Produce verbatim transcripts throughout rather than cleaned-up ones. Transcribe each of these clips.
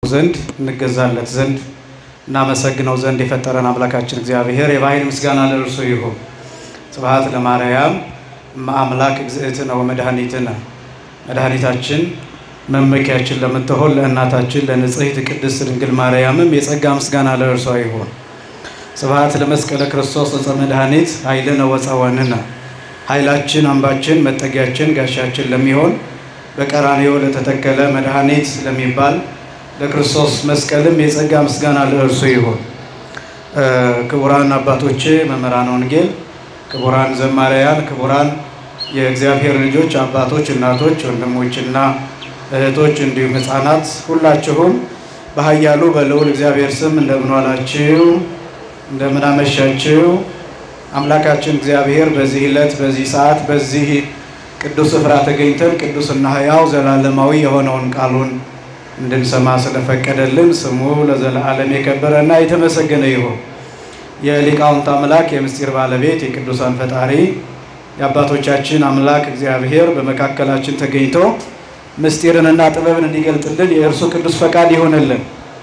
ዘንድ እንገዛለት ዘንድ እናመሰግነው ዘንድ የፈጠረን አምላካችን እግዚአብሔር የባህሪ ምስጋና ለእርሱ ይሁን። ስብሐት ለማርያም አምላክ እግዝእትነ ወመድኃኒትነ መድኃኒታችን መመኪያችን ለምትሆን ለእናታችን ለንጽሕት ቅድስት ድንግል ማርያምም የጸጋ ምስጋና ለእርሷ ይሁን። ስብሐት ለመስቀለ ክርስቶስ ዕፀ መድኃኒት ኃይልነ ወፀወንነ ኃይላችን አምባችን መጠጊያችን ጋሻችን ለሚሆን በቀራንዮ ለተተከለ መድኃኒት ለሚባል ለክርስቶስ መስቀልም የጸጋ ምስጋና ለእርሱ ይሁን። ክቡራን አባቶቼ መምህራን ወንጌል፣ ክቡራን ዘማሪያን፣ ክቡራን የእግዚአብሔር ልጆች አባቶች፣ እናቶች፣ ወንድሞችና እህቶች እንዲሁም ሕፃናት ሁላችሁም በኃያሉ በልዑል እግዚአብሔር ስም እንደምን ዋላችሁ? እንደምን አመሻችሁ? አምላካችን እግዚአብሔር በዚህ ዕለት በዚህ ሰዓት በዚህ ቅዱስ ስፍራ ተገኝተን ቅዱስና ሕያው ዘላለማዊ የሆነውን ቃሉን እንድንሰማ ስለፈቀደልን ስሙ ለዘላለም የከበረና የተመሰገነ ይሁን። የሊቃውንት አምላክ የምስጢር ባለቤት የቅዱሳን ፈጣሪ የአባቶቻችን አምላክ እግዚአብሔር በመካከላችን ተገኝቶ ምስጢርንና ጥበብን እንዲገልጥልን የእርሱ ቅዱስ ፈቃድ ይሆንልን።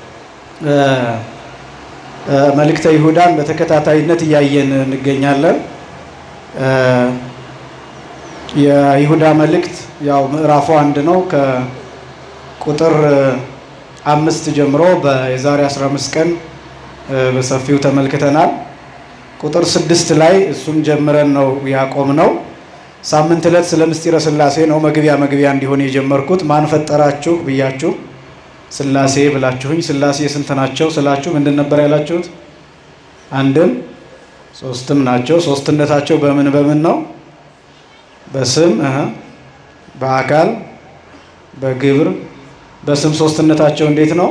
መልእክተ ይሁዳን በተከታታይነት እያየን እንገኛለን። የይሁዳ መልእክት ያው ምዕራፉ አንድ ነው። ከቁጥር አምስት ጀምሮ በዛሬ አስራ አምስት ቀን በሰፊው ተመልክተናል። ቁጥር ስድስት ላይ እሱም ጀምረን ነው ያቆምነው። ሳምንት ዕለት ስለ ምስጢረ ሥላሴ ነው መግቢያ መግቢያ እንዲሆን የጀመርኩት። ማን ፈጠራችሁ ብያችሁ ሥላሴ ብላችሁኝ ሥላሴ ስንት ናቸው ስላችሁ ምንድን ነበር ያላችሁት? አንድም ሶስትም ናቸው። ሶስትነታቸው በምን በምን ነው? በስም እህ በአካል በግብር በስም ሶስትነታቸው እንዴት ነው?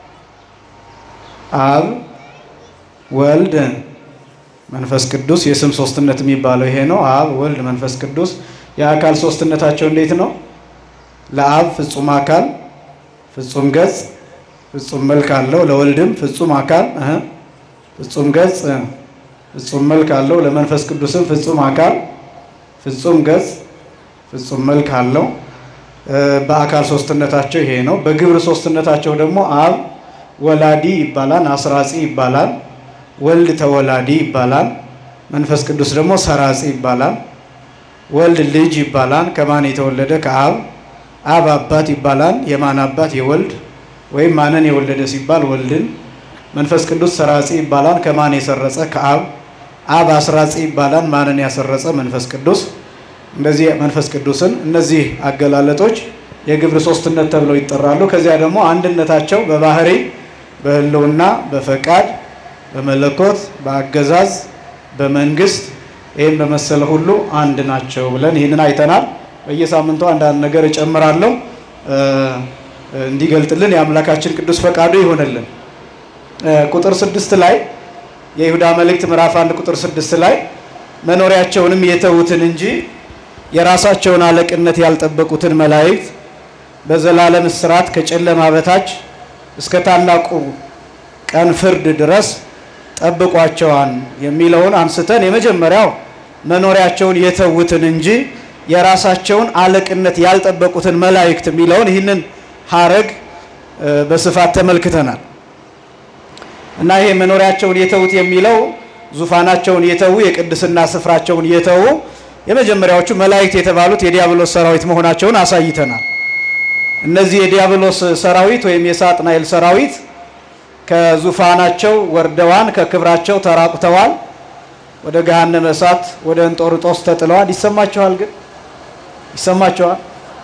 አብ ወልድ መንፈስ ቅዱስ የስም ሶስትነት የሚባለው ይሄ ነው። አብ ወልድ መንፈስ ቅዱስ። የአካል ሶስትነታቸው እንዴት ነው? ለአብ ፍጹም አካል ፍጹም ገጽ ፍጹም መልክ አለው። ለወልድም ፍጹም አካል እህ ፍጹም ገጽ ፍጹም መልክ አለው። ለመንፈስ ቅዱስም ፍጹም አካል ፍጹም ገጽ ፍጹም መልክ አለው። በአካል ሶስትነታቸው ይሄ ነው። በግብር ሶስትነታቸው ደግሞ አብ ወላዲ ይባላል፣ አስራጺ ይባላል፣ ወልድ ተወላዲ ይባላል፣ መንፈስ ቅዱስ ደግሞ ሰራጺ ይባላል። ወልድ ልጅ ይባላል፣ ከማን የተወለደ? ከአብ። አብ አባት ይባላል፣ የማን አባት? የወልድ ወይም ማንን የወለደ ሲባል ወልድን። መንፈስ ቅዱስ ሰራጺ ይባላል፣ ከማን የሰረጸ? ከአብ። አብ አስራጺ ይባላል፣ ማንን ያሰረጸ? መንፈስ ቅዱስ። እንደዚህ መንፈስ ቅዱስን እነዚህ አገላለጦች የግብር ሶስትነት ተብለው ይጠራሉ። ከዚያ ደግሞ አንድነታቸው በባህሪ በህልውና በፈቃድ በመለኮት በአገዛዝ በመንግስት ይህን በመሰለ ሁሉ አንድ ናቸው ብለን ይህንን አይተናል። በየሳምንቱ አንዳንድ ነገር እጨምራለሁ እንዲገልጥልን የአምላካችን ቅዱስ ፈቃዱ ይሆንልን። ቁጥር ስድስት ላይ የይሁዳ መልእክት ምዕራፍ አንድ ቁጥር ስድስት ላይ መኖሪያቸውንም የተዉትን እንጂ የራሳቸውን አለቅነት ያልጠበቁትን መላእክት በዘላለም እስራት ከጨለማ በታች እስከ ታላቁ ቀን ፍርድ ድረስ ጠብቋቸዋል የሚለውን አንስተን የመጀመሪያው መኖሪያቸውን የተዉትን እንጂ የራሳቸውን አለቅነት ያልጠበቁትን መላእክት የሚለውን ይህንን ሐረግ በስፋት ተመልክተናል። እና ይሄ መኖሪያቸውን የተዉት የሚለው ዙፋናቸውን የተዉ የቅድስና ስፍራቸውን የተዉ የመጀመሪያዎቹ መላእክት የተባሉት የዲያብሎስ ሰራዊት መሆናቸውን አሳይተናል። እነዚህ የዲያብሎስ ሰራዊት ወይም የሳጥናኤል ሰራዊት ከዙፋናቸው ወርደዋል፣ ከክብራቸው ተራቁተዋል፣ ወደ ገሃነመ እሳት ወደ እንጦርጦስ ተጥለዋል። ይሰማቸዋል? ግን ይሰማቸዋል?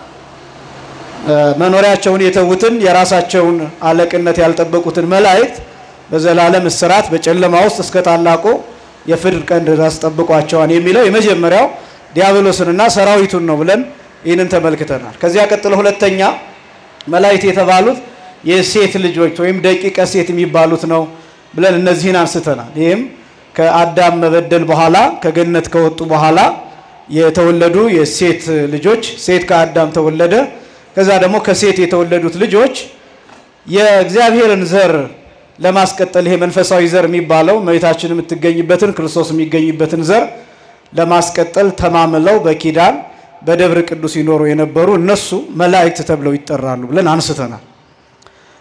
መኖሪያቸውን የተዉትን የራሳቸውን አለቅነት ያልጠበቁትን መላእክት በዘላለም እስራት በጨለማ ውስጥ እስከ ታላቁ የፍርድ ቀን ድረስ ጠብቋቸዋል የሚለው የመጀመሪያው ዲያብሎስንና ሰራዊቱን ነው ብለን ይህንን ተመልክተናል። ከዚያ ቀጥሎ ሁለተኛ መላእክት የተባሉት የሴት ልጆች ወይም ደቂቀ ሴት የሚባሉት ነው ብለን እነዚህን አንስተናል። ይህም ከአዳም መበደል በኋላ ከገነት ከወጡ በኋላ የተወለዱ የሴት ልጆች፣ ሴት ከአዳም ተወለደ። ከዛ ደግሞ ከሴት የተወለዱት ልጆች የእግዚአብሔርን ዘር ለማስቀጠል ይሄ መንፈሳዊ ዘር የሚባለው እመቤታችን የምትገኝበትን ክርስቶስ የሚገኝበትን ዘር ለማስቀጠል ተማምለው በኪዳን በደብረ ቅዱስ ይኖሩ የነበሩ እነሱ መላእክት ተብለው ይጠራሉ ብለን አንስተናል።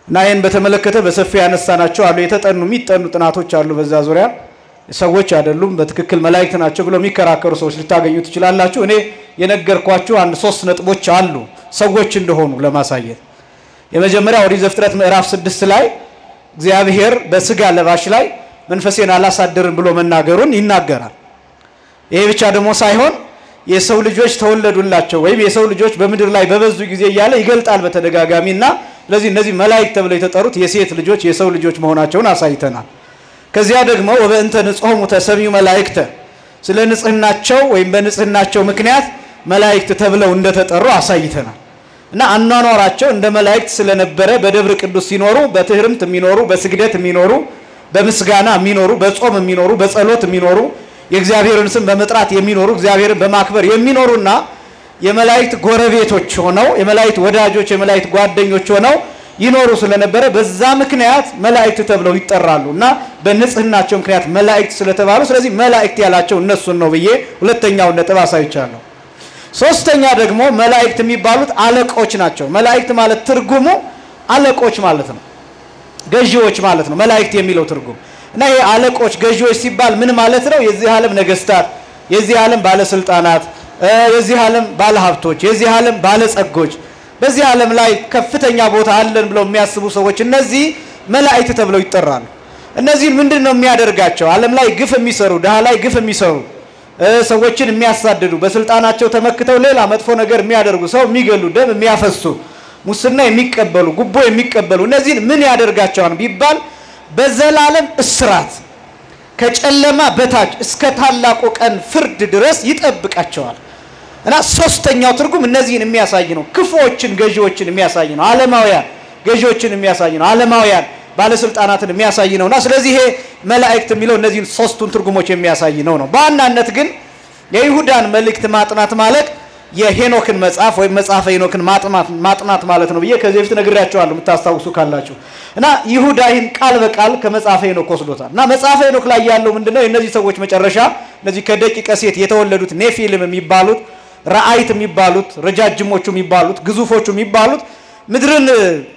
እና ይሄን በተመለከተ በሰፊ ያነሳናቸው አሉ የተጠኑ የሚጠኑ ጥናቶች አሉ በዛ ዙሪያ ሰዎች አይደሉም በትክክል መላእክት ናቸው ብለው የሚከራከሩ ሰዎች ልታገኙ ትችላላችሁ እኔ የነገርኳችሁ አንድ ሶስት ነጥቦች አሉ ሰዎች እንደሆኑ ለማሳየት የመጀመሪያው ኦሪት ዘፍጥረት ምዕራፍ ስድስት ላይ እግዚአብሔር በስጋ ለባሽ ላይ መንፈሴን አላሳደርን ብሎ መናገሩን ይናገራል ይሄ ብቻ ደግሞ ሳይሆን የሰው ልጆች ተወለዱላቸው ወይም የሰው ልጆች በመድር ላይ በበዙ ጊዜ ያለ ይገልጣል በተደጋጋሚና ለዚህ እነዚህ መላእክት ተብለው የተጠሩት የሴት ልጆች የሰው ልጆች መሆናቸውን አሳይተናል ከዚያ ደግሞ ወበእንተ ንጽሖሙ ተሰሚዩ መላእክተ ስለ ንጽህናቸው ወይም በንጽህናቸው ምክንያት መላእክት ተብለው እንደተጠሩ አሳይተናል እና አኗኗራቸው እንደ መላእክት ስለነበረ በደብረ ቅዱስ ሲኖሩ በትህርምት የሚኖሩ በስግደት የሚኖሩ በምስጋና የሚኖሩ በጾም የሚኖሩ በጸሎት የሚኖሩ የእግዚአብሔርን ስም በመጥራት የሚኖሩ እግዚአብሔርን በማክበር የሚኖሩና የመላእክት ጎረቤቶች ሆነው የመላእክት ወዳጆች የመላእክት ጓደኞች ሆነው ይኖሩ ስለነበረ በዛ ምክንያት መላእክት ተብለው ይጠራሉና በንጽህናቸው ምክንያት መላእክት ስለተባሉ ስለዚህ መላእክት ያላቸው እነሱን ነው ብዬ ሁለተኛው ነጥብ አሳይቻለሁ ሶስተኛ ደግሞ መላእክት የሚባሉት አለቆች ናቸው መላእክት ማለት ትርጉሙ አለቆች ማለት ነው ገዢዎች ማለት ነው መላእክት የሚለው ትርጉም እና ይሄ አለቆች ገዢዎች ሲባል ምን ማለት ነው የዚህ ዓለም ነገስታት የዚህ ዓለም ባለስልጣናት የዚህ ዓለም ባለሀብቶች የዚህ ዓለም ባለጸጎች በዚህ ዓለም ላይ ከፍተኛ ቦታ አለን ብለው የሚያስቡ ሰዎች እነዚህ መላእክት ተብለው ይጠራሉ እነዚህ ምንድነው የሚያደርጋቸው ዓለም ላይ ግፍ የሚሰሩ ደሃ ላይ ግፍ የሚሰሩ ሰዎችን የሚያሳድዱ በስልጣናቸው ተመክተው ሌላ መጥፎ ነገር የሚያደርጉ ሰው የሚገሉ ደም የሚያፈሱ ሙስና የሚቀበሉ ጉቦ የሚቀበሉ እነዚህ ምን ያደርጋቸዋል ቢባል በዘላለም እስራት ከጨለማ በታች እስከ ታላቁ ቀን ፍርድ ድረስ ይጠብቃቸዋል እና ሶስተኛው ትርጉም እነዚህን የሚያሳይ ነው ክፉዎችን ገዢዎችን የሚያሳይ ነው ዓለማውያን ገዢዎችን የሚያሳይ ነው ዓለማውያን ባለስልጣናትን የሚያሳይ ነውና ስለዚህ ይሄ መላእክት የሚለው እነዚህን ሶስቱን ትርጉሞች የሚያሳይ ነው ነው በአንናነት ግን የይሁዳን መልእክት ማጥናት ማለት የሄኖክን መጽሐፍ ወይ መጽሐፈ ሄኖክን ማጥናት ማጥናት ማለት ነው ብዬ ከዚህ በፊት ነግሬያችኋለሁ የምታስታውሱ ካላችሁ እና ይሁዳ ይህን ቃል በቃል ከመጽሐፈ ሄኖክ ወስዶታል እና መጽሐፈ ሄኖክ ላይ ያለው ምንድነው የነዚህ ሰዎች መጨረሻ እነዚህ ከደቂቀ ሴት የተወለዱት ኔፊልም የሚባሉት ራአይት የሚባሉት ረጃጅሞቹ የሚባሉት ግዙፎቹ የሚባሉት ምድርን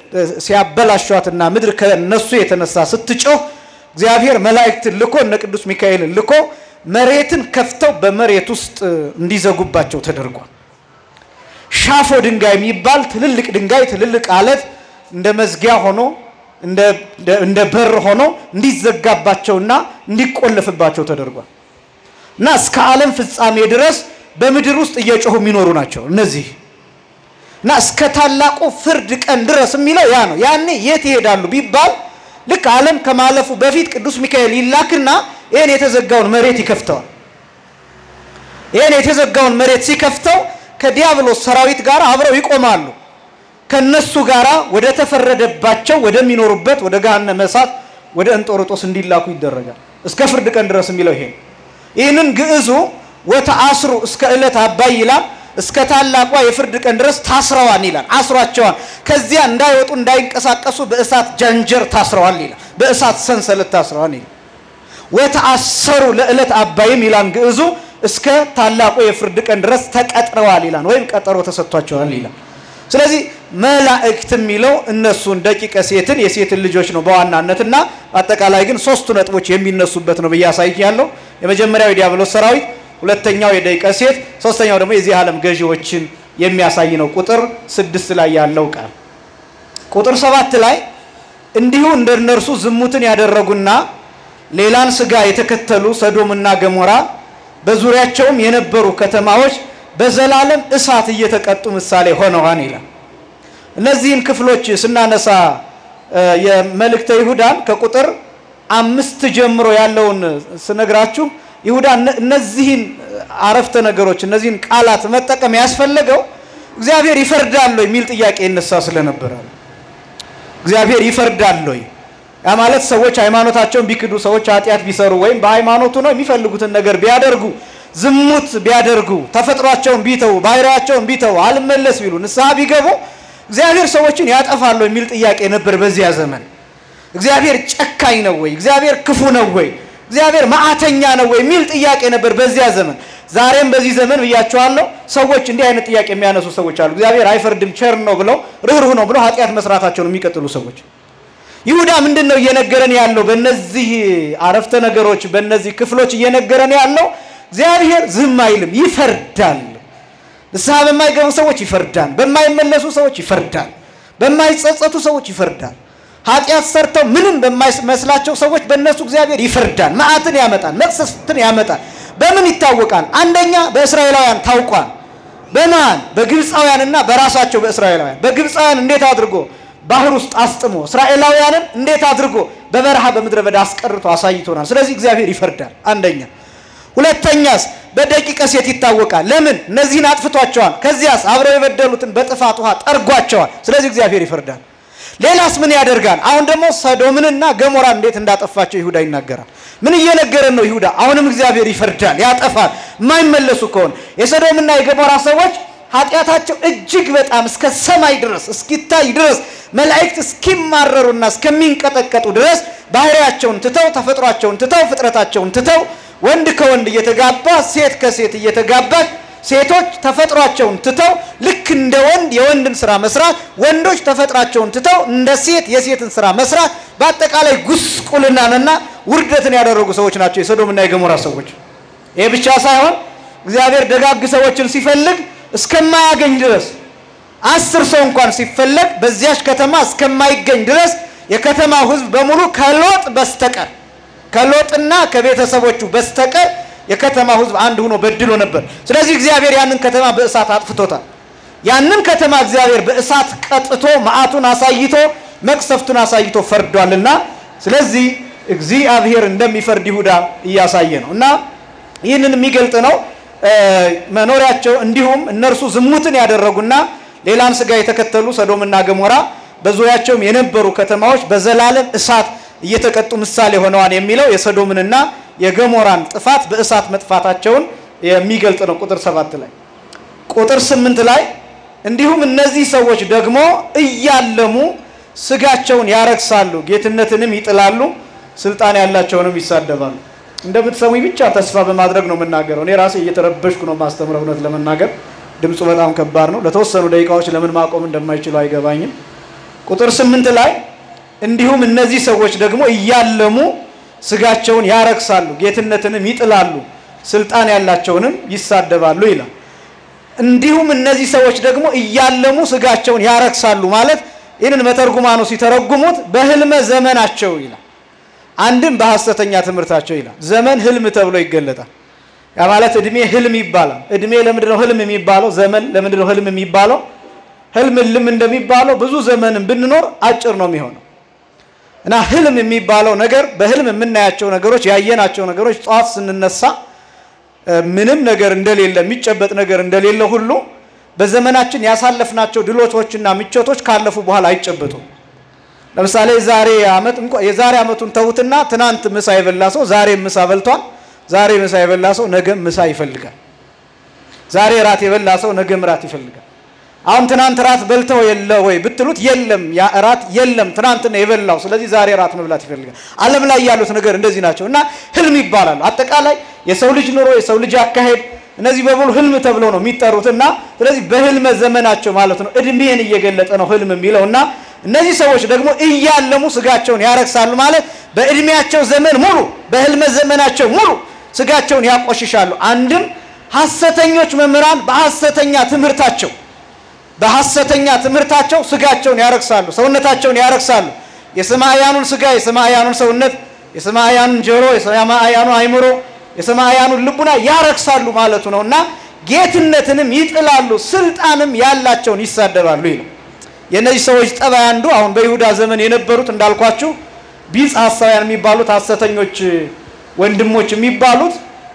ሲያበላሿትና ምድር ከነሱ የተነሳ ስትጮህ እግዚአብሔር መላእክት ልኮ እነ ቅዱስ ሚካኤል ልኮ መሬትን ከፍተው በመሬት ውስጥ እንዲዘጉባቸው ተደርጓል ሻፎ ድንጋይ የሚባል ትልልቅ ድንጋይ ትልልቅ አለት እንደ መዝጊያ ሆኖ እንደ እንደ በር ሆኖ እንዲዘጋባቸውና እንዲቆለፍባቸው ተደርጓል እና እስከ ዓለም ፍጻሜ ድረስ በመድር ውስጥ እየጮሁ የሚኖሩ ናቸው እነዚህ እና እስከ ታላቁ ፍርድ ቀን ድረስ የሚለው ያ ነው ያኔ የት ይሄዳሉ ቢባል ልክ ዓለም ከማለፉ በፊት ቅዱስ ሚካኤል ይላክና ይሄን የተዘጋውን መሬት ይከፍተዋል ይሄን የተዘጋውን መሬት ሲከፍተው ከዲያብሎስ ሰራዊት ጋር አብረው ይቆማሉ ከነሱ ጋራ ወደ ተፈረደባቸው ወደሚኖሩበት ወደ ገሃነመ እሳት ወደ እንጦሮጦስ እንዲላኩ ይደረጋል እስከ ፍርድ ቀን ድረስ የሚለው ይሄ ይሄንን ግዕዙ ወተአስሩ እስከ ዕለት አባይ ይላል እስከ ታላቋ የፍርድ ቀን ድረስ ታስረዋል ይላል አስሯቸዋል ከዚያ እንዳይወጡ እንዳይንቀሳቀሱ በእሳት ጃንጀር ታስረዋል ይላል በእሳት ሰንሰለት ታስረዋል ይላል ወተአሰሩ ለዕለት አባይም ይላል ግዕዙ እስከ ታላቁ የፍርድ ቀን ድረስ ተቀጥረዋል ይላል ወይም ቀጠሮ ተሰጥቷቸዋል ይላል ስለዚህ መላእክት የሚለው እነሱን ደቂቀ ሴትን የሴትን ልጆች ነው በዋናነትና አጠቃላይ ግን ሶስቱ ነጥቦች የሚነሱበት ነው በያሳይያለሁ የመጀመሪያው የዲያብሎስ ሰራዊት ሁለተኛው የደቂቀ ሴት ሶስተኛው ደግሞ የዚህ ዓለም ገዢዎችን የሚያሳይ ነው ቁጥር ስድስት ላይ ያለው ቃል ቁጥር ሰባት ላይ እንዲሁ እንደነርሱ ዝሙትን ያደረጉና ሌላን ስጋ የተከተሉ ሰዶምና ገሞራ በዙሪያቸውም የነበሩ ከተማዎች በዘላለም እሳት እየተቀጡ ምሳሌ ሆነዋን ይላል እነዚህን ክፍሎች ስናነሳ የመልእክተ ይሁዳን ከቁጥር አምስት ጀምሮ ያለውን ስነግራችሁ ይሁዳ እነዚህን አረፍተ ነገሮች እነዚህን ቃላት መጠቀም ያስፈልገው እግዚአብሔር ይፈርዳል ወይ የሚል ጥያቄ ይነሳ ስለነበረ እግዚአብሔር ይፈርዳል ወይ ያ ማለት ሰዎች ሃይማኖታቸውን ቢክዱ ሰዎች ኃጢያት ቢሰሩ ወይም በሃይማኖቱ ነው የሚፈልጉትን ነገር ቢያደርጉ ዝሙት ቢያደርጉ ተፈጥሯቸውን ቢተው ባይራቸውን ቢተው አልመለስ ቢሉ ንስሐ ቢገቡ እግዚአብሔር ሰዎችን ያጠፋል ወይ የሚል ጥያቄ ነበር በዚያ ዘመን እግዚአብሔር ጨካኝ ነው ወይ እግዚአብሔር ክፉ ነው ወይ እግዚአብሔር ማዕተኛ ነው ወይ የሚል ጥያቄ ነበር በዚያ ዘመን ዛሬም በዚህ ዘመን ብያቸዋለሁ ሰዎች እንዲህ አይነት ጥያቄ የሚያነሱ ሰዎች አሉ እግዚአብሔር አይፈርድም ቸር ነው ብለው ርህሩህ ነው ብለው ኃጢያት መስራታቸውን የሚቀጥሉ ሰዎች ይሁዳ ምንድነው እየነገረን ያለው? በእነዚህ አረፍተ ነገሮች በእነዚህ ክፍሎች እየነገረን ያለው እግዚአብሔር ዝም አይልም፣ ይፈርዳል። ንስሐ በማይገቡ ሰዎች ይፈርዳል፣ በማይመለሱ ሰዎች ይፈርዳል፣ በማይጸጸቱ ሰዎች ይፈርዳል። ኃጢአት ሰርተው ምንም በማይመስላቸው ሰዎች በእነሱ እግዚአብሔር ይፈርዳል፣ መዓትን ያመጣል፣ መቅሰፍትን ያመጣል። በምን ይታወቃል? አንደኛ በእስራኤላውያን ታውቋል። በማን? በግብፃውያንና በራሳቸው በእስራኤላውያን። በግብፃውያን እንዴት አድርጎ ባህር ውስጥ አስጥሞ እስራኤላውያንን እንዴት አድርጎ በበረሃ በምድረ በዳ አስቀርቶ አሳይቶናል። ስለዚህ እግዚአብሔር ይፈርዳል አንደኛ። ሁለተኛስ በደቂቀ ሴት ይታወቃል። ለምን? እነዚህን አጥፍቷቸዋል። ከዚያስ አብረው የበደሉትን በጥፋት ውሃ ጠርጓቸዋል። ስለዚህ እግዚአብሔር ይፈርዳል። ሌላስ ምን ያደርጋል? አሁን ደግሞ ሰዶምንና ገሞራን እንዴት እንዳጠፋቸው ይሁዳ ይናገራል። ምን እየነገረን ነው ይሁዳ? አሁንም እግዚአብሔር ይፈርዳል፣ ያጠፋል የማይመለሱ ከሆነ። የሰዶምና የገሞራ ሰዎች ኃጢአታቸው እጅግ በጣም እስከ ሰማይ ድረስ እስኪታይ ድረስ መላእክት እስኪማረሩና እስከሚንቀጠቀጡ ድረስ ባህሪያቸውን ትተው ተፈጥሯቸውን ትተው ፍጥረታቸውን ትተው ወንድ ከወንድ እየተጋባ ሴት ከሴት እየተጋባች ሴቶች ተፈጥሯቸውን ትተው ልክ እንደ ወንድ የወንድን ስራ መስራት፣ ወንዶች ተፈጥሯቸውን ትተው እንደ ሴት የሴትን ስራ መስራት፣ በአጠቃላይ ጉስቁልናንና ውርደትን ያደረጉ ሰዎች ናቸው የሰዶምና የገሞራ ሰዎች። ይሄ ብቻ ሳይሆን እግዚአብሔር ደጋግ ሰዎችን ሲፈልግ እስከማያገኝ ድረስ አስር ሰው እንኳን ሲፈልግ በዚያች ከተማ እስከማይገኝ ድረስ የከተማው ሕዝብ በሙሉ ከሎጥ በስተቀር ከሎጥና ከቤተሰቦቹ በስተቀር የከተማው ሕዝብ አንድ ሆኖ በድሎ ነበር። ስለዚህ እግዚአብሔር ያንን ከተማ በእሳት አጥፍቶታል። ያንን ከተማ እግዚአብሔር በእሳት ቀጥቶ መዓቱን አሳይቶ መቅሰፍቱን አሳይቶ ፈርዷልና ስለዚህ እግዚአብሔር እንደሚፈርድ ይሁዳ እያሳየ ነውና ይህንን የሚገልጥ ነው። መኖሪያቸው እንዲሁም እነርሱ ዝሙትን ያደረጉና ሌላን ስጋ የተከተሉ ሰዶምና ገሞራ በዙሪያቸውም የነበሩ ከተማዎች በዘላለም እሳት እየተቀጡ ምሳሌ ሆነዋል የሚለው የሰዶምንና የገሞራን ጥፋት በእሳት መጥፋታቸውን የሚገልጥ ነው። ቁጥር ሰባት ላይ ቁጥር ስምንት ላይ እንዲሁም እነዚህ ሰዎች ደግሞ እያለሙ ስጋቸውን ያረክሳሉ፣ ጌትነትንም ይጥላሉ፣ ስልጣን ያላቸውንም ይሳደባሉ። እንደምትሰሙኝ ብቻ ተስፋ በማድረግ ነው የምናገረው። እኔ ራሴ እየተረበሽኩ ነው ማስተምረው። እውነት ለመናገር ድምፁ በጣም ከባድ ነው። ለተወሰኑ ደቂቃዎች ለምን ማቆም እንደማይችሉ አይገባኝም። ቁጥር ስምንት ላይ እንዲሁም እነዚህ ሰዎች ደግሞ እያለሙ ስጋቸውን ያረክሳሉ፣ ጌትነትንም ይጥላሉ፣ ስልጣን ያላቸውንም ይሳደባሉ ይላል። እንዲሁም እነዚህ ሰዎች ደግሞ እያለሙ ስጋቸውን ያረክሳሉ ማለት ይህንን መተርጉማኑ ሲተረጉሙት በህልመ ዘመናቸው ይላል። አንድም በሐሰተኛ ትምህርታቸው ይላል። ዘመን ህልም ተብሎ ይገለጣል። ያ ማለት እድሜ ህልም ይባላል። እድሜ ለምንድነው ህልም የሚባለው? ዘመን ለምንድነው ህልም የሚባለው? ህልም ልም እንደሚባለው ብዙ ዘመንን ብንኖር አጭር ነው የሚሆነው እና ህልም የሚባለው ነገር በህልም የምናያቸው ነገሮች ያየናቸው ነገሮች ጧት ስንነሳ ምንም ነገር እንደሌለ የሚጨበጥ ነገር እንደሌለ ሁሉ በዘመናችን ያሳለፍናቸው ድሎቶችና ምቾቶች ካለፉ በኋላ አይጨበጡም። ለምሳሌ ዛሬ አመት እንኳን የዛሬ አመቱን ተውትና ትናንት ምሳ ይበላ ሰው ዛሬ ምሳ በልቷል። ዛሬ ምሳ ይበላ ሰው ነገ ምሳ ይፈልጋል። ዛሬ ራት ይበላ ሰው ነገ ራት ይፈልጋል። አሁን ትናንት ራት በልተው የለ ወይ ብትሉት የለም፣ ያ ራት የለም ትናንት ነው የበላው። ስለዚህ ዛሬ ራት መብላት ይፈልጋል። ዓለም ላይ ያሉት ነገር እንደዚህ ናቸው እና ህልም ይባላል። አጠቃላይ የሰው ልጅ ኑሮ የሰው ልጅ አካሄድ እነዚህ በሙሉ ህልም ተብሎ ነው የሚጠሩትና ስለዚህ በህልመ ዘመናቸው ማለት ነው እድሜን እየገለጠ ነው ህልም የሚለውና እነዚህ ሰዎች ደግሞ እያለሙ ስጋቸውን ያረክሳሉ ማለት በእድሜያቸው ዘመን ሙሉ በህልመ ዘመናቸው ሙሉ ስጋቸውን ያቆሽሻሉ። አንድም ሐሰተኞች መምህራን በሐሰተኛ ትምህርታቸው በሐሰተኛ ትምህርታቸው ስጋቸውን ያረክሳሉ፣ ሰውነታቸውን ያረክሳሉ። የሰማያኑን ስጋ የሰማያኑን ሰውነት የሰማያኑን ጆሮ የሰማያኑን አይምሮ የሰማያኑን ልቡና ያረክሳሉ ማለቱ ነውና ጌትነትንም ይጥላሉ፣ ስልጣንም ያላቸውን ይሳደባሉ ይላል። የነዚህ ሰዎች ጠባይ አንዱ አሁን በይሁዳ ዘመን የነበሩት እንዳልኳችሁ ቢጽ ሐሳውያን የሚባሉት ሐሰተኞች ወንድሞች የሚባሉት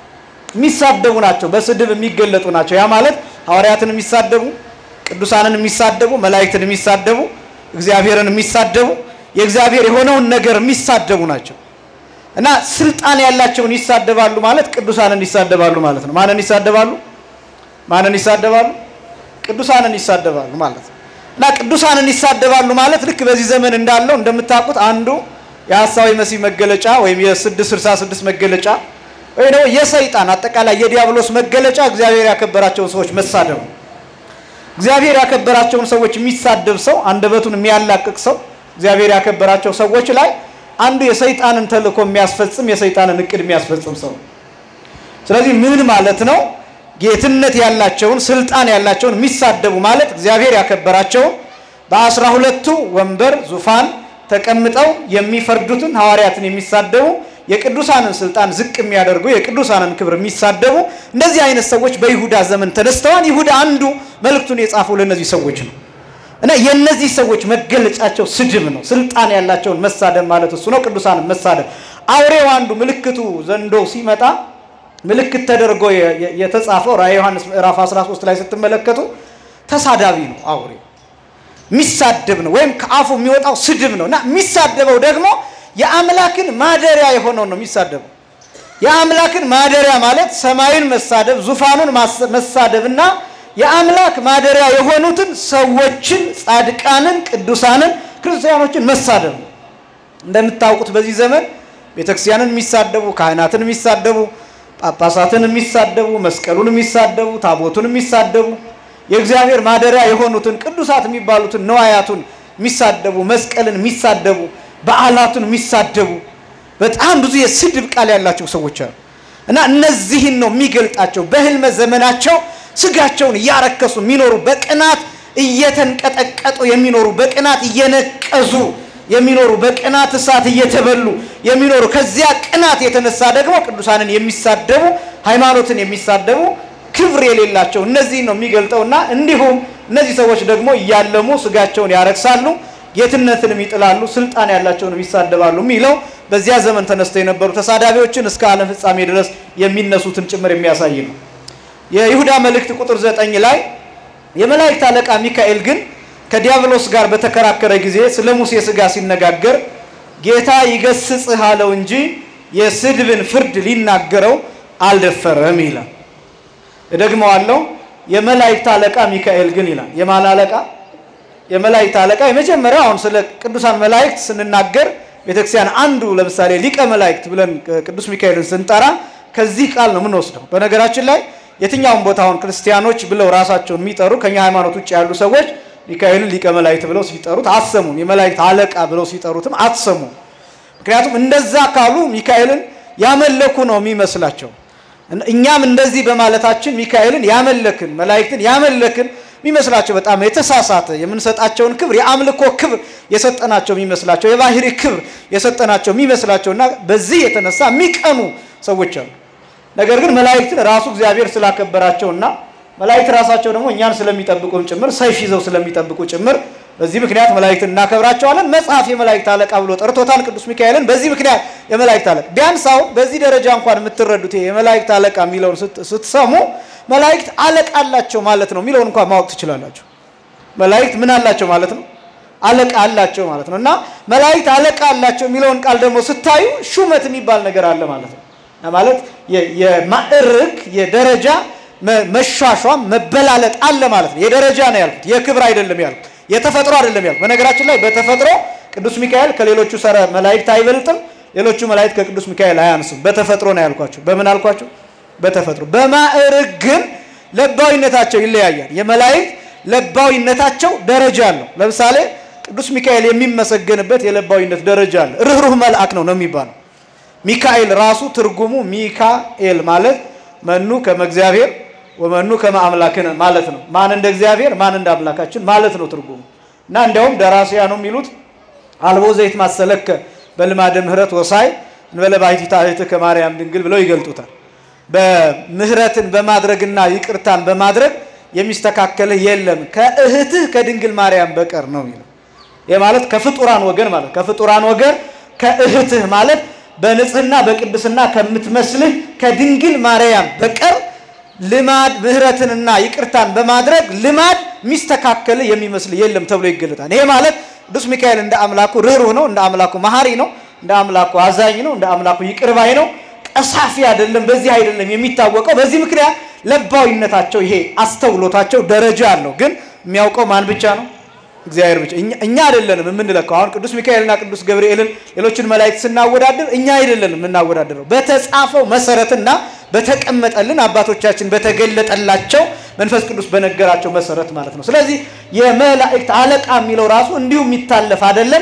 የሚሳደቡ ናቸው፣ በስድብ የሚገለጡ ናቸው። ያ ማለት ሐዋርያትን የሚሳደቡ፣ ቅዱሳንን የሚሳደቡ፣ መላእክትን የሚሳደቡ፣ እግዚአብሔርን የሚሳደቡ፣ የእግዚአብሔር የሆነውን ነገር የሚሳደቡ ናቸው እና ስልጣን ያላቸውን ይሳደባሉ ማለት ቅዱሳንን ይሳደባሉ ማለት ነው። ማንን ይሳደባሉ? ማንን ይሳደባሉ? ቅዱሳንን ይሳደባሉ ማለት ነው። እና ቅዱሳንን ይሳደባሉ ማለት ልክ በዚህ ዘመን እንዳለው እንደምታውቁት አንዱ የሐሳዊ መሲህ መገለጫ ወይም የ666 መገለጫ ወይ ነው የሰይጣን አጠቃላይ የዲያብሎስ መገለጫ እግዚአብሔር ያከበራቸውን ሰዎች መሳደብ። እግዚአብሔር ያከበራቸውን ሰዎች የሚሳደብ ሰው አንደበቱን የሚያላቅቅ ሰው እግዚአብሔር ያከበራቸው ሰዎች ላይ አንዱ የሰይጣንን ተልእኮ የሚያስፈጽም የሰይጣንን እቅድ የሚያስፈጽም ሰው። ስለዚህ ምን ማለት ነው? ጌትነት ያላቸውን ስልጣን ያላቸውን የሚሳደቡ ማለት እግዚአብሔር ያከበራቸው በአስራ ሁለቱ ወንበር ዙፋን ተቀምጠው የሚፈርዱትን ሐዋርያትን የሚሳደቡ የቅዱሳንን ስልጣን ዝቅ የሚያደርጉ የቅዱሳንን ክብር የሚሳደቡ እንደዚህ አይነት ሰዎች በይሁዳ ዘመን ተነስተዋል። ይሁዳ አንዱ መልእክቱን የጻፈው ለነዚህ ሰዎች ነው። እና የነዚህ ሰዎች መገለጫቸው ስድብ ነው። ስልጣን ያላቸውን መሳደብ ማለት እሱ ነው። ቅዱሳንን መሳደብ አውሬው አንዱ ምልክቱ ዘንዶ ሲመጣ ምልክት ተደርጎ የተጻፈው ራዕየ ዮሐንስ ምዕራፍ አስራ ሶስት ላይ ስትመለከቱ ተሳዳቢ ነው። አውሬው የሚሳደብ ነው ወይም ከአፉ የሚወጣው ስድብ ነውና የሚሳደበው ደግሞ የአምላክን ማደሪያ የሆነው ነው የሚሳደበው። የአምላክን ማደሪያ ማለት ሰማይን መሳደብ ዙፋኑን መሳደብና የአምላክ ማደሪያ የሆኑትን ሰዎችን ጻድቃንን ቅዱሳንን ክርስቲያኖችን መሳደብ። እንደምታውቁት በዚህ ዘመን ቤተክርስቲያንን የሚሳደቡ ካህናትን የሚሳደቡ ጳጳሳትን የሚሳደቡ መስቀሉን የሚሳደቡ ታቦቱን የሚሳደቡ የእግዚአብሔር ማደሪያ የሆኑትን ቅዱሳት የሚባሉትን ነዋያቱን የሚሳደቡ መስቀልን የሚሳደቡ በዓላቱን የሚሳደቡ በጣም ብዙ የስድብ ቃል ያላቸው ሰዎች አሉ። እና እነዚህን ነው የሚገልጣቸው። በህልመ ዘመናቸው ስጋቸውን ያረከሱ የሚኖሩ በቅናት እየተንቀጠቀጡ የሚኖሩ በቅናት እየነቀዙ የሚኖሩ በቅናት እሳት እየተበሉ የሚኖሩ ከዚያ ቅናት የተነሳ ደግሞ ቅዱሳንን የሚሳደቡ ሃይማኖትን የሚሳደቡ ክብር የሌላቸው እነዚህ ነው የሚገልጠውና እንዲሁም እነዚህ ሰዎች ደግሞ ያለሙ ስጋቸውን ያረክሳሉ ጌትነትንም ይጥላሉ ስልጣን ያላቸውን ይሳደባሉ የሚለው በዚያ ዘመን ተነስተው የነበሩ ተሳዳቢዎችን እስከ ዓለም ፍጻሜ ድረስ የሚነሱትን ጭምር የሚያሳይ ነው። የይሁዳ መልእክት ቁጥር ዘጠኝ ላይ የመላእክት አለቃ ሚካኤል ግን ከዲያብሎስ ጋር በተከራከረ ጊዜ ስለ ሙሴ ስጋ ሲነጋገር ጌታ ይገስጽህ አለው እንጂ የስድብን ፍርድ ሊናገረው አልደፈረም ይላል። እደግመዋለሁ የመላእክት አለቃ ሚካኤል ግን ይላል። የማን አለቃ? የመላእክት አለቃ። የመጀመሪያው አሁን ስለ ቅዱሳን መላእክት ስንናገር ቤተክርስቲያን አንዱ ለምሳሌ ሊቀ መላእክት ብለን ቅዱስ ሚካኤልን ስንጠራ ከዚህ ቃል ነው የምንወስደው። በነገራችን ላይ የትኛውም ቦታውን ክርስቲያኖች ብለው ራሳቸውን የሚጠሩ ከኛ ሃይማኖት ውጭ ያሉ ሰዎች ሚካኤልን ሊቀ መላእክት ብለው ሲጠሩት አትሰሙም። የመላእክት አለቃ ብለው ሲጠሩትም አትሰሙም። ምክንያቱም እንደዛ ካሉ ሚካኤልን ያመለኩ ነው የሚመስላቸው። እኛም እንደዚህ በማለታችን ሚካኤልን ያመለክን መላእክትን ያመለክን የሚመስላቸው በጣም የተሳሳተ የምንሰጣቸውን ክብር የአምልኮ ክብር የሰጠናቸው የሚመስላቸው የባህሪ ክብር የሰጠናቸው የሚመስላቸውና በዚህ የተነሳ የሚቀኑ ሰዎች አሉ። ነገር ግን መላእክትን ራሱ እግዚአብሔር ስላከበራቸውና መላእክት ራሳቸው ደግሞ እኛን ስለሚጠብቁን ጭምር ሰይፍ ይዘው ስለሚጠብቁ ጭምር በዚህ ምክንያት መላእክትን እናከብራቸዋለን። መጽሐፍ የመላእክት አለቃ ብሎ ጠርቶታል ቅዱስ ሚካኤልን። በዚህ ምክንያት የመላእክት አለቃ ቢያንሳው በዚህ ደረጃ እንኳን የምትረዱት የመላእክት አለቃ የሚለውን ስትሰሙ መላእክት አለቃ አላቸው ማለት ነው የሚለውን እንኳን ማወቅ ትችላላችሁ። መላእክት ምን አላቸው ማለት ነው? አለቃ አላቸው ማለት ነውና መላእክት አለቃ አላቸው የሚለውን ቃል ደግሞ ስታዩ ሹመት የሚባል ነገር አለ ማለት ነው። ማለት የማዕረግ የደረጃ መሻሻም መበላለጥ አለ ማለት ነው። የደረጃ ነው ያልኩት የክብር አይደለም ያልኩት የተፈጥሮ አይደለም ያልኩት። በነገራችን ላይ በተፈጥሮ ቅዱስ ሚካኤል ከሌሎቹ ሰረ መላእክት አይበልጥም። ሌሎቹ መላእክት ከቅዱስ ሚካኤል አያንሱም። በተፈጥሮ ነው ያልኳችሁ። በምን አልኳችሁ? በተፈጥሮ። በማዕረግ ግን ለባዊነታቸው ይለያያል። የመላእክት ለባዊነታቸው ደረጃ አለው። ለምሳሌ ቅዱስ ሚካኤል የሚመሰገንበት የለባዊነት ደረጃ አለ። ርህሩህ መልአክ ነው ነው የሚባለው። ሚካኤል ራሱ ትርጉሙ ሚካኤል ማለት መኑ ከመእግዚአብሔር ወመኑ ከመአምላክነ ማለት ነው። ማን እንደ እግዚአብሔር ማን እንደ አምላካችን ማለት ነው ትርጉሙ። እና እንደውም ደራሲያኑ የሚሉት አልቦ ዘይት ማሰለከ በልማደ ምህረት ወሳይ እንበለ ባይቲታ እህት ከማርያም ድንግል ብለው ይገልጡታል። በምህረትን በማድረግና ይቅርታን በማድረግ የሚስተካከልህ የለም ከእህትህ ከድንግል ማርያም በቀር ነው የሚለው። ይሄ ማለት ከፍጡራን ወገን ማለት ከፍጡራን ወገን ከእህትህ ማለት በንጽህና በቅድስና ከምትመስልህ ከድንግል ማርያም በቀር ልማድ ምህረትንና ይቅርታን በማድረግ ልማድ ሚስተካከል የሚመስል የለም ተብሎ ይገለጣል። ይሄ ማለት ቅዱስ ሚካኤል እንደ አምላኩ ርህሩህ ነው፣ እንደ አምላኩ መሐሪ ነው፣ እንደ አምላኩ አዛኝ ነው፣ እንደ አምላኩ ይቅርባይ ነው። ቀሳፊ አይደለም። በዚህ አይደለም የሚታወቀው። በዚህ ምክንያት ለባዊነታቸው ይሄ አስተውሎታቸው ደረጃ አለው። ግን የሚያውቀው ማን ብቻ ነው? እግዚአብሔር ብቻ። እኛ አይደለንም የምንለካው። አሁን ቅዱስ ሚካኤልና ቅዱስ ገብርኤልን ሌሎችን መላእክት ስናወዳደር እኛ አይደለንም የምናወዳደረው። በተጻፈው መሰረትና በተቀመጠልን አባቶቻችን በተገለጠላቸው መንፈስ ቅዱስ በነገራቸው መሰረት ማለት ነው። ስለዚህ የመላእክት አለቃ የሚለው ራሱ እንዲሁ የሚታለፍ አይደለም።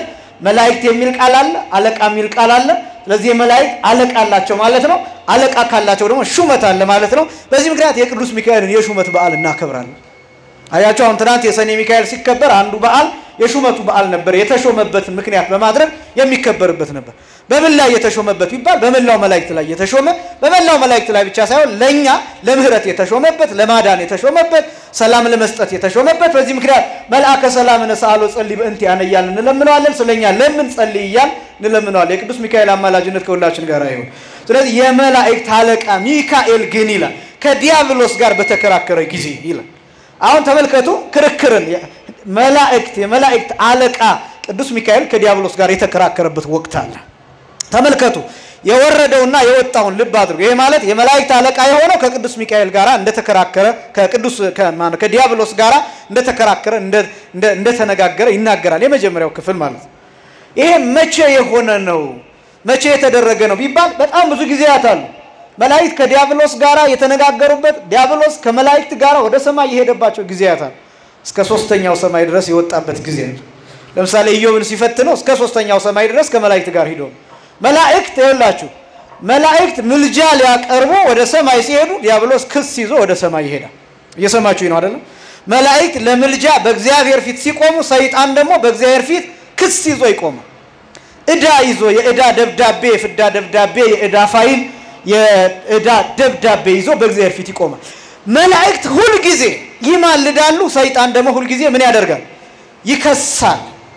መላእክት የሚል ቃል አለ አለቃ የሚል ቃል አለ ስለዚህ መላእክት አለቃ አላቸው ማለት ነው አለቃ ካላቸው ደግሞ ሹመት አለ ማለት ነው በዚህ ምክንያት የቅዱስ ሚካኤልን የሹመት በዓል እናከብራለን አያቸው አሁን ትናንት የሰኔ ሚካኤል ሲከበር አንዱ በዓል የሹመቱ በዓል ነበር የተሾመበት ምክንያት በማድረግ የሚከበርበት ነበር በመላ የተሾመበት ይባል በመላው መላእክት ላይ የተሾመ በመላው መላእክት ላይ ብቻ ሳይሆን ለኛ ለምህረት የተሾመበት ለማዳን የተሾመበት ሰላም ለመስጠት የተሾመበት በዚህ ምክንያት መልአከ ሰላም ነሳአሎ ጸልይ በእንት ያነያል እንለምነዋለን ስለኛ ለምን ጸልይያን እንለምነዋለን የቅዱስ ሚካኤል አማላጅነት ከሁላችን ጋር ይሁን ስለዚህ የመላእክት አለቃ ሚካኤል ግን ይላል ከዲያብሎስ ጋር በተከራከረ ጊዜ ይላል አሁን ተመልከቱ ክርክርን መላእክት የመላእክት አለቃ ቅዱስ ሚካኤል ከዲያብሎስ ጋር የተከራከረበት ወቅት አለ ተመልከቱ የወረደውና የወጣውን ልብ አድርጉ ይሄ ማለት የመላእክት አለቃ የሆነው ከቅዱስ ሚካኤል ጋር እንደተከራከረ ከቅዱስ ከማን ከዲያብሎስ ጋር እንደተከራከረ እንደ እንደተነጋገረ ይናገራል የመጀመሪያው ክፍል ማለት ይሄ መቼ የሆነ ነው መቼ የተደረገ ነው ቢባል በጣም ብዙ ጊዜያት አሉ መላእክት ከዲያብሎስ ጋር የተነጋገሩበት ዲያብሎስ ከመላእክት ጋር ወደ ሰማይ የሄደባቸው ጊዜያት አሉ እስከ ሶስተኛው ሰማይ ድረስ የወጣበት ጊዜ ነው ለምሳሌ ኢዮብን ሲፈትነው እስከ ሶስተኛው ሰማይ ድረስ ከመላእክት ጋር ሄዶ መላእክት ይላችሁ መላእክት ምልጃ ሊያቀርቡ ወደ ሰማይ ሲሄዱ ዲያብሎስ ክስ ይዞ ወደ ሰማይ ይሄዳል እየሰማችሁ ነው አይደል መላእክት ለምልጃ በእግዚአብሔር ፊት ሲቆሙ ሰይጣን ደግሞ በእግዚአብሔር ፊት ክስ ይዞ ይቆማል እዳ ይዞ የእዳ ደብዳቤ ፍዳ ደብዳቤ የእዳ ፋይል የእዳ ደብዳቤ ይዞ በእግዚአብሔር ፊት ይቆማል መላእክት ሁሉ ጊዜ ይማልዳሉ ሰይጣን ደግሞ ሁሉ ጊዜ ምን ያደርጋል ይከሳል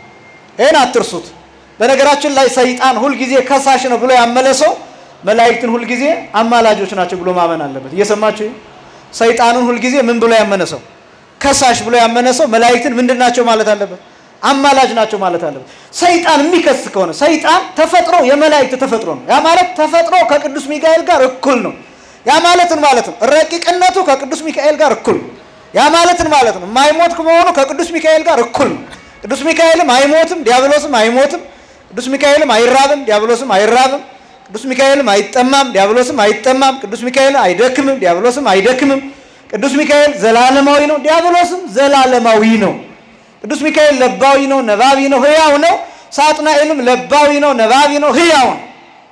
እን አትርሱት በነገራችን ላይ ሰይጣን ሁሉ ጊዜ ከሳሽ ነው ብሎ ያመለሰው መላእክትን ሁሉ ጊዜ አማላጆች ናቸው ብሎ ማመን አለበት እየሰማችሁ ሰይጣንን ሁሉ ጊዜ ምን ብሎ ያመነሰው ከሳሽ ብሎ ያመነሰው መላእክትን ምንድናቸው ማለት አለበት አማላጅ ናቸው ማለት አለበት ሰይጣን የሚከስ ከሆነ ሰይጣን ተፈጥሮ የመላእክት ተፈጥሮ ነው ያ ማለት ተፈጥሮ ከቅዱስ ሚካኤል ጋር እኩል ነው ያ ማለትን ማለት ነው ረቂቅነቱ ከቅዱስ ሚካኤል ጋር እኩል ያ ማለትን ማለት ነው ማይሞት ከሆነ ከቅዱስ ሚካኤል ጋር እኩል ነው ቅዱስ ሚካኤልም አይሞትም ዲያብሎስም አይሞትም ቅዱስ ሚካኤልም አይራብም ዲያብሎስም አይራብም ቅዱስ ሚካኤልም አይጠማም ዲያብሎስም አይጠማም ቅዱስ ሚካኤል አይደክምም ዲያብሎስም አይደክምም ቅዱስ ሚካኤል ዘላለማዊ ነው ዲያብሎስም ዘላለማዊ ነው ቅዱስ ሚካኤል ለባዊ ነው ነባቢ ነው ህያው ነው ሳጥናኤልም ለባዊ ነው ነባቢ ነው ህያው ነው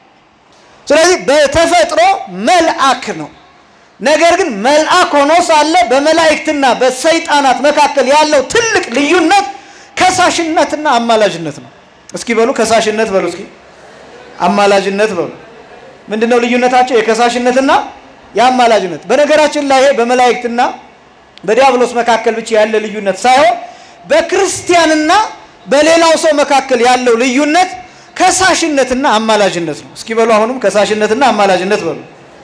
ስለዚህ በተፈጥሮ መልአክ ነው ነገር ግን መልአክ ሆኖ ሳለ በመላእክትና በሰይጣናት መካከል ያለው ትልቅ ልዩነት ከሳሽነትና አማላጅነት ነው እስኪ በሉ ከሳሽነት በሉ እስኪ አማላጅነት በሉ ምንድነው ልዩነታቸው የከሳሽነትና ያማላጅነት በነገራችን ላይ በመላእክትና በዲያብሎስ መካከል ብቻ ያለ ልዩነት ሳይሆን በክርስቲያንና በሌላው ሰው መካከል ያለው ልዩነት ከሳሽነትና አማላጅነት ነው እስኪ በሉ አሁንም ከሳሽነትና አማላጅነት በሉ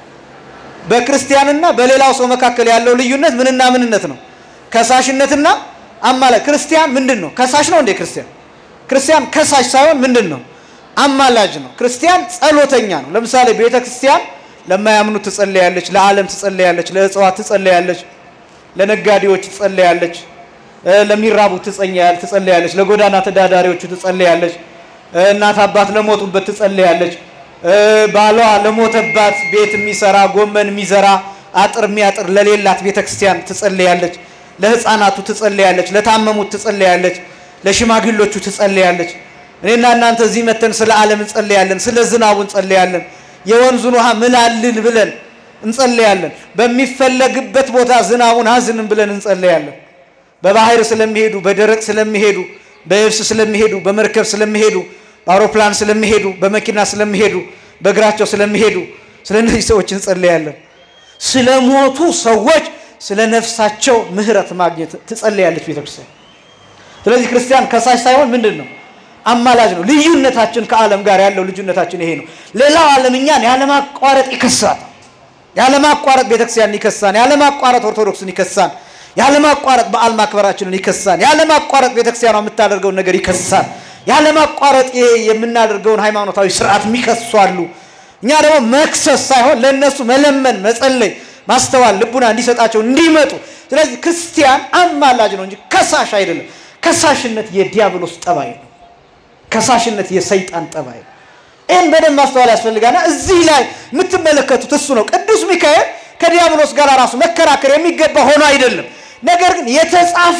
በክርስቲያንና በሌላው ሰው መካከል ያለው ልዩነት ምንና ምንነት ነው ከሳሽነትና አማላጅ ክርስቲያን ምንድነው ከሳሽ ነው እንደ ክርስቲያን ክርስቲያን ከሳሽ ሳይሆን ምንድነው አማላጅ ነው ክርስቲያን ጸሎተኛ ነው ለምሳሌ ቤተክርስቲያን ለማያምኑት ትጸልያለች ለዓለም ትጸልያለች ለእጽዋት ትጸልያለች ለነጋዴዎች ትጸልያለች ለሚራቡት ትጸልያለች ትጸልያለች ለጎዳና ተዳዳሪዎች ትጸልያለች እናት አባት ለሞቱበት ትጸልያለች ባሏ ለሞተባት ቤት የሚሰራ ጎመን የሚዘራ አጥር የሚያጥር ለሌላት ቤተክርስቲያን ትጸልያለች ለህፃናቱ ትጸልያለች ለታመሙት ትጸልያለች ለሽማግሌዎቹ ትጸልያለች እኔና እናንተ እዚህ መተን ስለ ዓለም እንጸልያለን ስለ ዝናቡ እንጸልያለን የወንዙን ውሃ ምላልን ብለን እንጸልያለን በሚፈለግበት ቦታ ዝናቡን አዝንን ብለን እንጸልያለን በባህር ስለሚሄዱ በደረቅ ስለሚሄዱ በየብስ ስለሚሄዱ በመርከብ ስለሚሄዱ በአውሮፕላን ስለሚሄዱ በመኪና ስለሚሄዱ በእግራቸው ስለሚሄዱ ስለነዚህ ሰዎች እንጸልያለን ስለሞቱ ሰዎች ስለነፍሳቸው ምህረት ማግኘት ትጸልያለች ቤተክርስቲያን ስለዚህ ክርስቲያን ከሳሽ ሳይሆን ምንድነው አማላጅ ነው ልዩነታችን ከዓለም ጋር ያለው ልዩነታችን ይሄ ነው ሌላው ዓለምኛን ያለማቋረጥ ይከሳል ያለማቋረጥ ቤተክርስቲያን ይከሳል ያለማቋረጥ ኦርቶዶክስን ይከሳል ያለማቋረጥ በዓል ማክበራችንን ይከሳል ያለማቋረጥ ቤተክርስቲያኗ የምታደርገው ነገር ይከሳል ያለማቋረጥ የምናደርገውን ሃይማኖታዊ ስርዓት የሚከሳሉ እኛ ደግሞ መክሰስ ሳይሆን ለነሱ መለመን መጸለይ ማስተዋል ልቡና እንዲሰጣቸው እንዲመጡ ስለዚህ ክርስቲያን አማላጅ ነው እንጂ ከሳሽ አይደለም ከሳሽነት የዲያብሎስ ጠባይ ነው ከሳሽነት የሰይጣን ጠባይ ነው እን በደም ማስተዋል ያስፈልጋና እዚህ ላይ የምትመለከቱት እሱ ነው ቅዱስ ሚካኤል ከዲያብሎስ ጋር ራሱ መከራከር የሚገባ ሆኖ አይደለም ነገር ግን የተጻፈው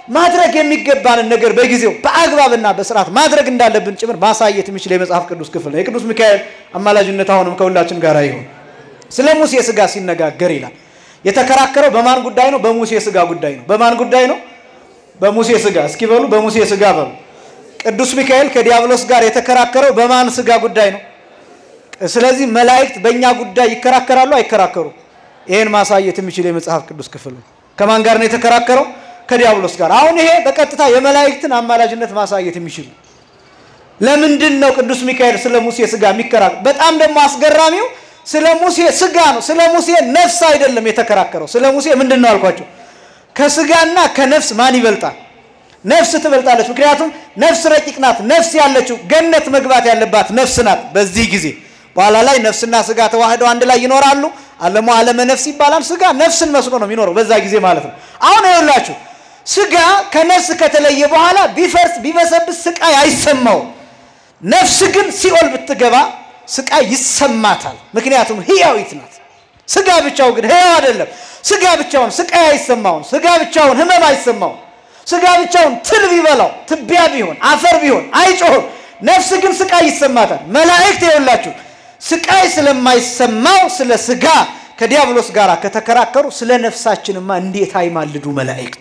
ማድረግ የሚገባንን ነገር በጊዜው በአግባብና በስርዓት ማድረግ እንዳለብን ጭምር ማሳየት የሚችል የመጽሐፍ ቅዱስ ክፍል ነው። የቅዱስ ሚካኤል አማላጅነት አሁንም ከሁላችን ጋር ይሁን። ስለ ሙሴ ሥጋ ሲነጋገር ይላል የተከራከረው በማን ጉዳይ ነው? በሙሴ ሥጋ ጉዳይ ነው። በማን ጉዳይ ነው? በሙሴ ሥጋ። እስኪ በሉ በሙሴ ሥጋ በሉ። ቅዱስ ሚካኤል ከዲያብሎስ ጋር የተከራከረው በማን ሥጋ ጉዳይ ነው? ስለዚህ መላእክት በእኛ ጉዳይ ይከራከራሉ አይከራከሩ? ይሄን ማሳየት የሚችል የመጽሐፍ ቅዱስ ክፍል ነው። ከማን ጋር ነው የተከራከረው? ከዲያብሎስ ጋር። አሁን ይሄ በቀጥታ የመላእክትን አማላጅነት ማሳየት የሚችል ለምንድን ነው ቅዱስ ሚካኤል ስለ ሙሴ ሥጋ የሚከራከረው? በጣም ደግሞ አስገራሚው ስለ ሙሴ ሥጋ ነው። ስለ ሙሴ ነፍስ አይደለም የተከራከረው። ስለ ሙሴ ምንድነው አልኳችሁ? ከሥጋና ከነፍስ ማን ይበልጣል? ነፍስ ትበልጣለች። ምክንያቱም ነፍስ ረቂቅ ናት። ነፍስ ያለችው ገነት መግባት ያለባት ነፍስ ናት። በዚህ ጊዜ በኋላ ላይ ነፍስና ሥጋ ተዋህደው አንድ ላይ ይኖራሉ። ዓለሙ ዓለመ ነፍስ ይባላል። ሥጋ ነፍስን መስሎ ነው የሚኖረው በዛ ጊዜ ማለት ነው። አሁን ይኸውላችሁ ሥጋ ከነፍስ ከተለየ በኋላ ቢፈርስ ቢበሰብስ ስቃይ አይሰማው። ነፍስ ግን ሲኦል ብትገባ ስቃይ ይሰማታል። ምክንያቱም ሕያዊት ናት። ሥጋ ብቻው ግን ሕያው አይደለም። ሥጋ ብቻውን ስቃይ አይሰማው። ሥጋ ብቻውን ህመም አይሰማው። ሥጋ ብቻውን ትል ቢበላው ትቢያ ቢሆን አፈር ቢሆን አይጮህም። ነፍስ ግን ስቃይ ይሰማታል። መላእክት ይኸውላችሁ ስቃይ ስለማይሰማው ስለ ሥጋ ከዲያብሎስ ጋር ከተከራከሩ ስለ ነፍሳችንማ እንዴት አይማልዱ መላእክት።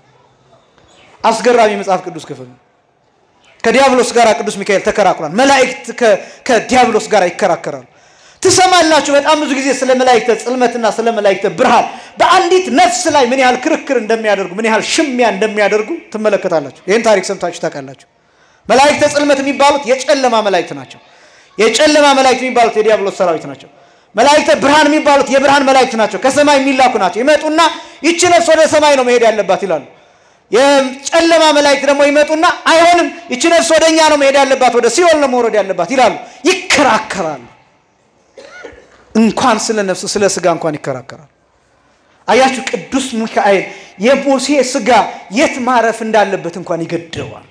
አስገራሚ መጽሐፍ ቅዱስ ክፍል ከዲያብሎስ ጋር ቅዱስ ሚካኤል ተከራክሯል። መላእክት ከዲያብሎስ ጋር ይከራከራሉ። ትሰማላችሁ በጣም ብዙ ጊዜ ስለ መላእክት ጽልመትና ስለ መላእክት ብርሃን በአንዲት ነፍስ ላይ ምን ያህል ክርክር እንደሚያደርጉ ምን ያህል ሽሚያ እንደሚያደርጉ ትመለከታላችሁ። ይሄን ታሪክ ሰምታችሁ ታውቃላችሁ። መላእክት ጽልመት የሚባሉት የጨለማ መላእክት ናቸው። የጨለማ መላእክት የሚባሉት የዲያብሎስ ሰራዊት ናቸው። መላእክት ብርሃን የሚባሉት የብርሃን መላእክት ናቸው። ከሰማይ የሚላኩ ናቸው። ይመጡና ይቺ ነፍስ ወደ ሰማይ ነው መሄድ ያለባት ይላሉ። የጨለማ መላእክት ደግሞ ይመጡና አይሆንም ይቺ ነፍስ ወደኛ ነው መሄድ ያለባት ወደ ሲኦል ነው መውረድ ያለባት ይላሉ። ይከራከራሉ። እንኳን ስለ ነፍስ ስለ ሥጋ እንኳን ይከራከራሉ። አያችሁ ቅዱስ ሚካኤል የሙሴ ሥጋ የት ማረፍ እንዳለበት እንኳን ይገድረዋል።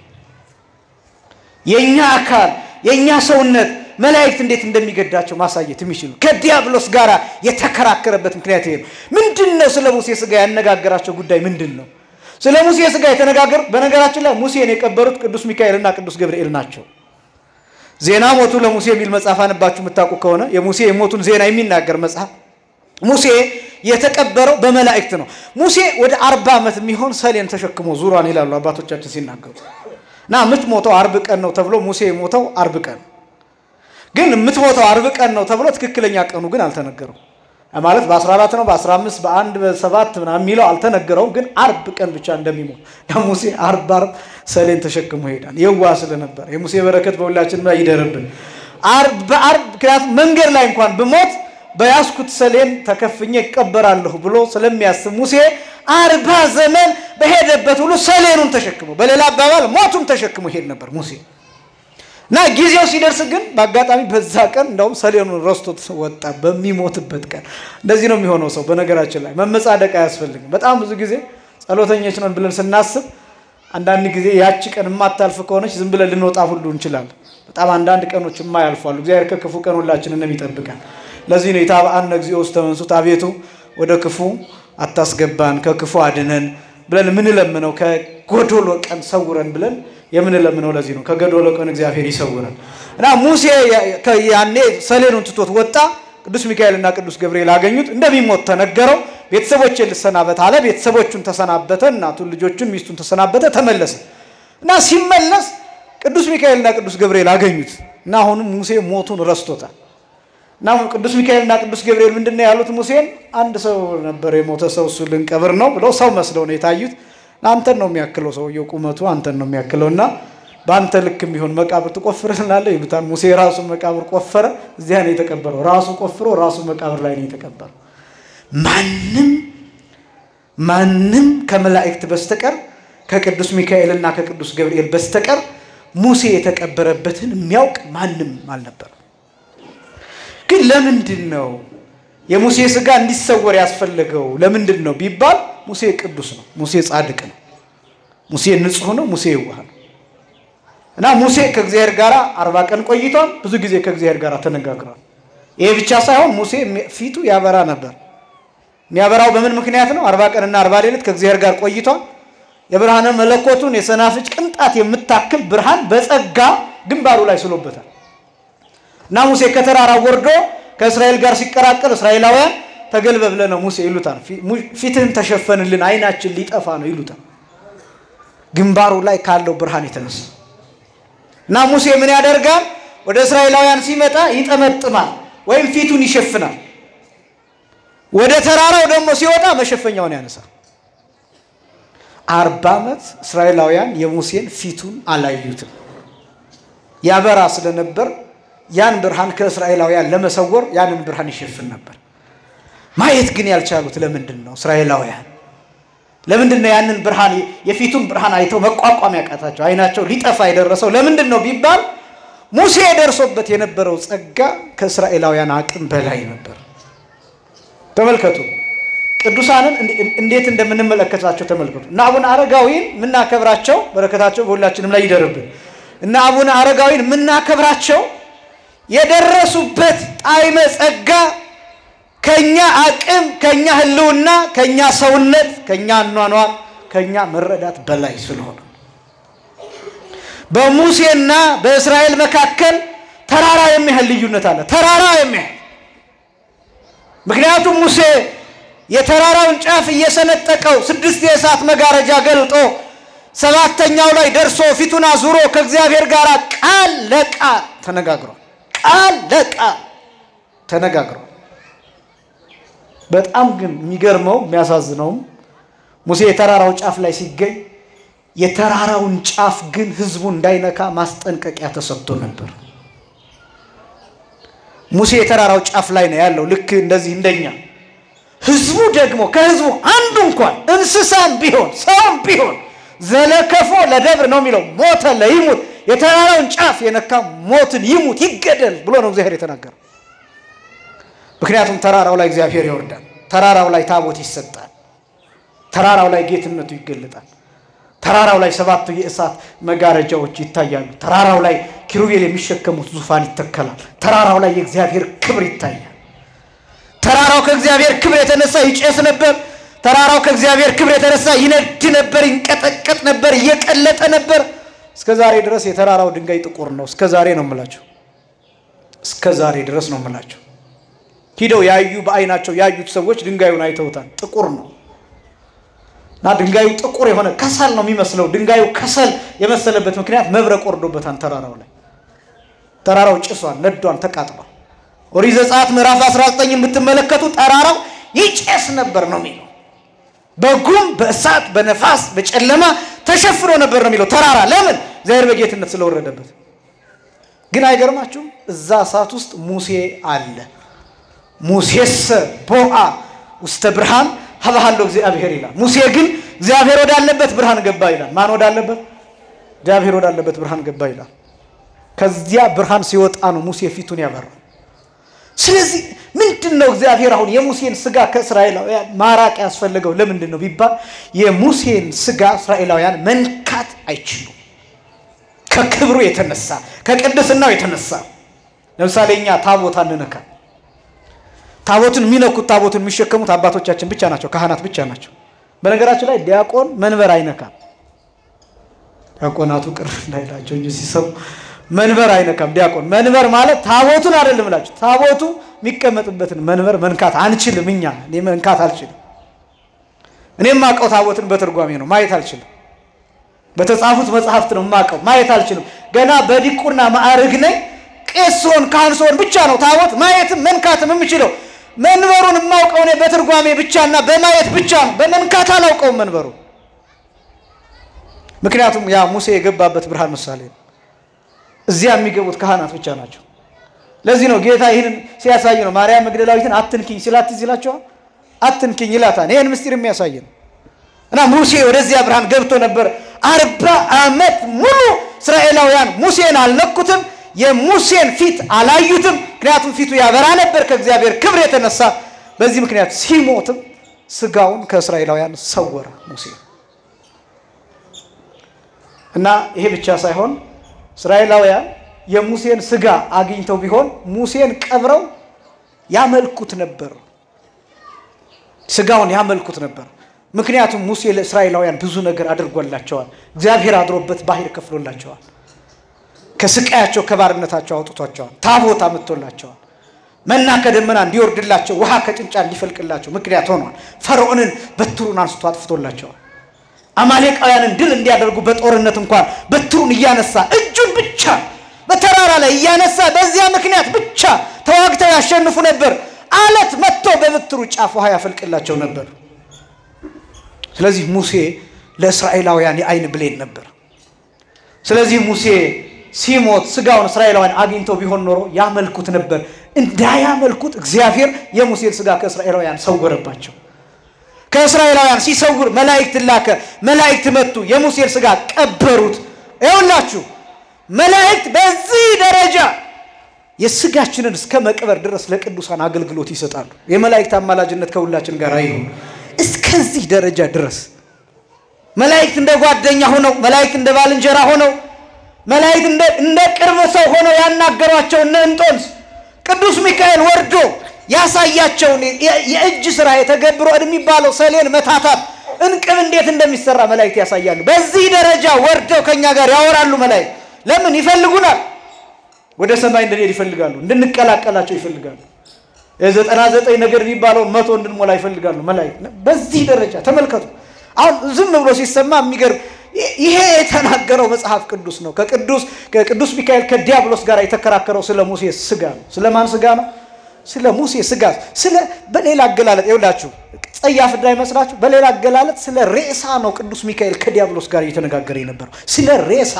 የኛ አካል የኛ ሰውነት መላእክት እንዴት እንደሚገዳቸው ማሳየት የሚችሉ ከዲያብሎስ ጋር የተከራከረበት ምክንያት ይሄ ነው። ምንድነው ስለ ሙሴ ሥጋ ያነጋገራቸው ጉዳይ ምንድነው? ስለ ሙሴ ሥጋ የተነጋገሩት በነገራችን ላይ ሙሴን የቀበሩት ቅዱስ ሚካኤልና ቅዱስ ገብርኤል ናቸው። ዜና ሞቱ ለሙሴ የሚል መጽሐፍ አንባችሁ የምታውቁ ከሆነ የሙሴ የሞቱን ዜና የሚናገር መጽሐፍ ሙሴ የተቀበረው በመላእክት ነው። ሙሴ ወደ አርባ ዓመት የሚሆን ሰሌን ተሸክሞ ዙሯን ይላሉ አባቶቻችን ሲናገሩ። እና የምትሞተው አርብ ቀን ነው ተብሎ ሙሴ የሞተው አርብ ቀን ግን የምትሞተው አርብ ቀን ነው ተብሎ ትክክለኛ ቀኑ ግን አልተነገረው። ማለት በ14 ነው በ15 በ1 በ7 ምናምን የሚለው አልተነገረው። ግን አርብ ቀን ብቻ እንደሚሞት ሙሴ አርብ አርብ ሰሌን ተሸክሞ ይሄዳል። የዋህ ስለነበር የሙሴ በረከት በሁላችንም ላይ ይደርብን። አርብ በአርብ ምክንያቱም መንገድ ላይ እንኳን ብሞት በያስኩት ሰሌን ተከፍኜ ይቀበራለሁ ብሎ ስለሚያስብ ሙሴ አርባ ዘመን በሄደበት ሁሉ ሰሌኑን ተሸክሞ በሌላ አባባል ሞቱን ተሸክሞ ይሄድ ነበር ሙሴ። እና ጊዜው ሲደርስ ግን በአጋጣሚ በዛ ቀን እንደውም ሰሌኑን ረስቶት ወጣ በሚሞትበት ቀን። እንደዚህ ነው የሚሆነው ሰው በነገራችን ላይ መመጻደቅ አያስፈልግም። በጣም ብዙ ጊዜ ጸሎተኞች ነን ብለን ስናስብ አንዳንድ ጊዜ ያቺ ቀን የማታልፍ ከሆነች ዝም ብለን ልንወጣ ሁሉ እንችላለን። በጣም አንዳንድ ቀኖች የማያልፋሉ። እግዚአብሔር ከክፉ ቀን ሁላችንን ይጠብቃል። ለዚህ ነው ይታበአነ እግዚኦ ውስተ መንሱት አቤቱ ወደ ክፉ አታስገባን ከክፉ አድነን ብለን ምን ለምነው ከጎዶሎ ቀን ሰውረን ብለን የምንለምነው ለዚህ ነው። ከጎዶሎ ቀን እግዚአብሔር ይሰውረን። እና ሙሴ ያኔ ሰሌኑን ትቶት ወጣ። ቅዱስ ሚካኤልና ቅዱስ ገብርኤል አገኙት። እንደሚሞት ተነገረው። ቤተሰቦችን ልሰናበት አለ። ቤተሰቦቹን ተሰናበተ። እናቱን ልጆቹን ሚስቱን ተሰናበተ። ተመለሰ። እና ሲመለስ ቅዱስ ሚካኤልና ቅዱስ ገብርኤል አገኙት። እና አሁንም ሙሴ ሞቱን ረስቶታል። እና ቅዱስ ሚካኤልና ቅዱስ ገብርኤል ምንድነው ያሉት? ሙሴን አንድ ሰው ነበር የሞተ ሰው እሱ ልንቀብር ነው ብለው ሰው መስለው ነው የታዩት። አንተን ነው የሚያክለው ሰውየው ቁመቱ አንተን ነው የሚያክለውና በአንተ ልክ የሚሆን መቃብር ትቆፍርልናለህ ይሉታል። ሙሴ ራሱ መቃብር ቆፈረ። እዚያ ነው የተቀበረው። ራሱ ቆፍሮ ራሱ መቃብር ላይ ነው የተቀበረው። ማንም ማንም ከመላእክት በስተቀር ከቅዱስ ሚካኤልና ከቅዱስ ገብርኤል በስተቀር ሙሴ የተቀበረበትን የሚያውቅ ማንም አልነበረም። ግን ለምንድን ነው የሙሴ ሥጋ እንዲሰወር ያስፈልገው? ለምንድን ነው ቢባል ሙሴ ቅዱስ ነው። ሙሴ ጻድቅ ነው። ሙሴ ንጹህ ነው። ሙሴ ይዋህ ነው። እና ሙሴ ከእግዚአብሔር ጋር አርባ ቀን ቆይቷል። ብዙ ጊዜ ከእግዚአብሔር ጋር ተነጋግሯል። ይሄ ብቻ ሳይሆን ሙሴ ፊቱ ያበራ ነበር። የሚያበራው በምን ምክንያት ነው? አርባ ቀንና አርባ ሌሊት ከእግዚአብሔር ጋር ቆይቷል። የብርሃነ መለኮቱን የሰናፍጭ ቅንጣት የምታክል ብርሃን በጸጋ ግንባሩ ላይ ስሎበታል። እና ሙሴ ከተራራው ወርዶ ከእስራኤል ጋር ሲቀራቀር እስራኤላውያን ተገልበብ ለነ ሙሴ ይሉታል። ፊትህን ተሸፈንልን አይናችን ሊጠፋ ነው ይሉታል። ግንባሩ ላይ ካለው ብርሃን የተነሳ እና ሙሴ ምን ያደርጋል? ወደ እስራኤላውያን ሲመጣ ይጠመጥማል ወይም ፊቱን ይሸፍናል። ወደ ተራራው ደግሞ ሲወጣ መሸፈኛውን ያነሳል። አርባ ዓመት እስራኤላውያን የሙሴን ፊቱን አላዩትም። ያበራ ስለነበር ያን ብርሃን ከእስራኤላውያን ለመሰወር ያንን ብርሃን ይሸፍን ነበር። ማየት ግን ያልቻሉት ለምንድን ነው? እስራኤላውያን ለምንድን ነው ያንን ብርሃን የፊቱን ብርሃን አይተው መቋቋም ያቃታቸው? አይናቸው ሊጠፋ የደረሰው ለምንድን ነው ቢባል ሙሴ ደርሶበት የነበረው ጸጋ ከእስራኤላውያን አቅም በላይ ነበር። ተመልከቱ ቅዱሳንን እንዴት እንደምንመለከታቸው ተመልከቱ። እና አቡነ አረጋዊን ምናከብራቸው በረከታቸው በሁላችንም ላይ ይደርብን። እና አቡነ አረጋዊን ምናከብራቸው የደረሱበት ጣዕመ ጸጋ ከኛ አቅም ከኛ ህልውና ከኛ ሰውነት ከኛ አኗኗር ከኛ መረዳት በላይ ስለሆነ በሙሴና በእስራኤል መካከል ተራራ የሚያህል ልዩነት አለ። ተራራ የሚያህል ምክንያቱም ሙሴ የተራራውን ጫፍ እየሰነጠቀው ስድስት የእሳት መጋረጃ ገልጦ ሰባተኛው ላይ ደርሶ ፊቱን አዙሮ ከእግዚአብሔር ጋር ቃል ለቃል ተነጋግሯል። ቃል ለቃል ተነጋግሯል። በጣም ግን የሚገርመው የሚያሳዝነው ሙሴ የተራራው ጫፍ ላይ ሲገኝ የተራራውን ጫፍ ግን ህዝቡ እንዳይነካ ማስጠንቀቂያ ተሰጥቶ ነበር። ሙሴ የተራራው ጫፍ ላይ ነው ያለው ልክ እንደዚህ እንደኛ። ህዝቡ ደግሞ ከህዝቡ አንዱ እንኳን እንስሳም ቢሆን ሰውም ቢሆን ዘለከፎ ለደብር ነው የሚለው ሞተ ለይሙት የተራራውን ጫፍ የነካ ሞትን ይሙት ይገደል ብሎ ነው እግዚአብሔር የተናገረው። ምክንያቱም ተራራው ላይ እግዚአብሔር ይወርዳል። ተራራው ላይ ታቦት ይሰጣል። ተራራው ላይ ጌትነቱ ይገለጣል። ተራራው ላይ ሰባቱ የእሳት መጋረጃዎች ይታያሉ። ተራራው ላይ ኪሩቤል የሚሸከሙት ዙፋን ይተከላል። ተራራው ላይ የእግዚአብሔር ክብር ይታያል። ተራራው ከእግዚአብሔር ክብር የተነሳ ይጨስ ነበር። ተራራው ከእግዚአብሔር ክብር የተነሳ ይነድ ነበር፣ ይንቀጠቀጥ ነበር፣ እየቀለጠ ነበር። እስከዛሬ ድረስ የተራራው ድንጋይ ጥቁር ነው። እስከዛሬ ነው የምላችሁ። እስከዛሬ ድረስ ነው የምላችሁ። ሂደው ያዩ በአይናቸው ያዩት ሰዎች ድንጋዩን አይተውታል። ጥቁር ነው። እና ድንጋዩ ጥቁር የሆነ ከሰል ነው የሚመስለው። ድንጋዩ ከሰል የመሰለበት ምክንያት መብረቅ ወርዶበታል ተራራው ላይ። ተራራው ጭሷል፣ ነዷል፣ ተቃጥሏል። ኦሪት ዘጸአት ምዕራፍ አስራ ዘጠኝ ብትመለከቱ ተራራው ይጨስ ነበር ነው የሚለው። በጉም በእሳት በነፋስ በጨለማ ተሸፍኖ ነበር ነው የሚለው ተራራ። ለምን? እግዚአብሔር በጌትነት ስለወረደበት። ግን አይገርማችሁም? እዛ እሳት ውስጥ ሙሴ አለ። ሙሴሰ ቦአ ውስተ ብርሃን ሀበሃሎ እግዚአብሔር ይላል። ሙሴ ግን እግዚአብሔር ወዳለበት ብርሃን ገባ ይላል። ማን ወዳለበት? እግዚአብሔር ወዳለበት ብርሃን ገባ ይላል። ከዚያ ብርሃን ሲወጣ ነው ሙሴ ፊቱን ያበራው። ስለዚህ ምንድነው እግዚአብሔር አሁን የሙሴን ስጋ ከእስራኤላውያን ማራቅ ያስፈልገው ለምንድን ነው ቢባል የሙሴን ስጋ እስራኤላውያን መንካት አይችሉም። ከክብሩ የተነሳ ከቅድስናው የተነሳ ለምሳሌ እኛ ታቦት አንነካ። ታቦትን የሚነኩት ታቦትን የሚሸከሙት አባቶቻችን ብቻ ናቸው፣ ካህናት ብቻ ናቸው። በነገራችን ላይ ዲያቆን መንበር አይነካም። ዲያቆናቱ ቅር እንዳይላቸው እንጂ ሲሰሙ መንበር አይነካም ዲያቆን። መንበር ማለት ታቦቱን አይደለም እላችሁ፣ ታቦቱ የሚቀመጥበትን መንበር መንካት አንችልም እኛ። እኔ መንካት አልችልም። እኔም ማቀው ታቦትን በትርጓሜ ነው፣ ማየት አልችልም። በተጻፉት መጽሐፍት ነው ማቀው፣ ማየት አልችልም። ገና በዲቁና ማዕረግ ነኝ። ቄሶን ካህንሶን ብቻ ነው ታቦት ማየትም መንካትም የምችለው። መንበሩን ማውቀው እኔ በትርጓሜ ብቻና በማየት ብቻ ነው፣ በመንካት አላውቀውም መንበሩ። ምክንያቱም ያ ሙሴ የገባበት ብርሃን ምሳሌ ነው። እዚያ የሚገቡት ካህናት ብቻ ናቸው። ለዚህ ነው ጌታ ይሄንን ሲያሳይ ነው ማርያም መግደላዊትን አትንኪኝ ሲላት ይላቸዋል። አትንኪኝ ይላታል። ይሄን ምስጢር የሚያሳይ ነው። እና ሙሴ ወደዚያ ብርሃን ገብቶ ነበር። አርባ ዓመት ሙሉ እስራኤላውያን ሙሴን አልነኩትም፣ የሙሴን ፊት አላዩትም። ምክንያቱም ፊቱ ያበራ ነበር ከእግዚአብሔር ክብር የተነሳ። በዚህ ምክንያት ሲሞትም ስጋውን ከእስራኤላውያን ሰወረ ሙሴ። እና ይሄ ብቻ ሳይሆን እስራኤላውያን የሙሴን ስጋ አግኝተው ቢሆን ሙሴን ቀብረው ያመልኩት ነበር፣ ስጋውን ያመልኩት ነበር። ምክንያቱም ሙሴ ለእስራኤላውያን ብዙ ነገር አድርጎላቸዋል እግዚአብሔር አድሮበት ባህር ከፍሎላቸዋል ከስቃያቸው ከባርነታቸው አውጥቷቸዋል ታቦት አመጥቶላቸዋል መና ከደመና እንዲወርድላቸው ውሃ ከጭንጫ እንዲፈልቅላቸው ምክንያት ሆኗል ፈርዖንን በትሩን አንስቶ አጥፍቶላቸዋል አማሌቃውያንን ድል እንዲያደርጉ በጦርነት እንኳን በትሩን እያነሳ እጁን ብቻ በተራራ ላይ እያነሳ በዚያ ምክንያት ብቻ ተዋግተው ያሸንፉ ነበር አለት መጥቶ በበትሩ ጫፍ ውሃ ያፈልቅላቸው ነበር ስለዚህ ሙሴ ለእስራኤላውያን የአይን ብሌን ነበር ስለዚህ ሙሴ ሲሞት ስጋውን እስራኤላውያን አግኝተው ቢሆን ኖሮ ያመልኩት ነበር እንዳያመልኩት እግዚአብሔር የሙሴን ስጋ ከእስራኤላውያን ሰወረባቸው ከእስራኤላውያን ሲሰውር መላእክት ላከ መላእክት መጡ የሙሴን ስጋ ቀበሩት ይኸውላችሁ መላእክት በዚህ ደረጃ የስጋችንን እስከ መቅበር ድረስ ለቅዱሳን አገልግሎት ይሰጣሉ የመላእክት አማላጅነት ከሁላችን ጋር ይሁን እስከዚህ ደረጃ ድረስ መላእክት እንደ ጓደኛ ሆነው መላእክት እንደ ባልንጀራ ሆነው መላእክት እንደ እንደ ቅርብ ሰው ሆነው ያናገሯቸው እነ እንጦንስ ቅዱስ ሚካኤል ወርዶ ያሳያቸው የእጅ ስራ የተገብሮ የሚባለው ሰሌን መታታት እንቅብ እንዴት እንደሚሰራ መላእክት ያሳያሉ በዚህ ደረጃ ወርደው ከኛ ጋር ያወራሉ መላእክት ለምን ይፈልጉናል ወደ ሰማይ እንድንሄድ ይፈልጋሉ እንድንቀላቀላቸው ይፈልጋሉ የዘጠና ዘጠኝ ነገር የሚባለው መቶ እንድንሞላ ይፈልጋሉ መላእክት በዚህ ደረጃ ተመልከቱ አሁን ዝም ብሎ ሲሰማ የሚገርም ይሄ የተናገረው መጽሐፍ ቅዱስ ነው ከቅዱስ ከቅዱስ ሚካኤል ከዲያብሎስ ጋር የተከራከረው ስለ ሙሴ ስጋ ነው ስለማን ስጋ ነው ስለ ሙሴ ስጋ ስለ በሌላ አገላለጥ ይውላችሁ ጸያፍ እንዳይመስላችሁ በሌላ አገላለጥ ስለ ሬሳ ነው ቅዱስ ሚካኤል ከዲያብሎስ ጋር እየተነጋገረ የነበረው ስለ ሬሳ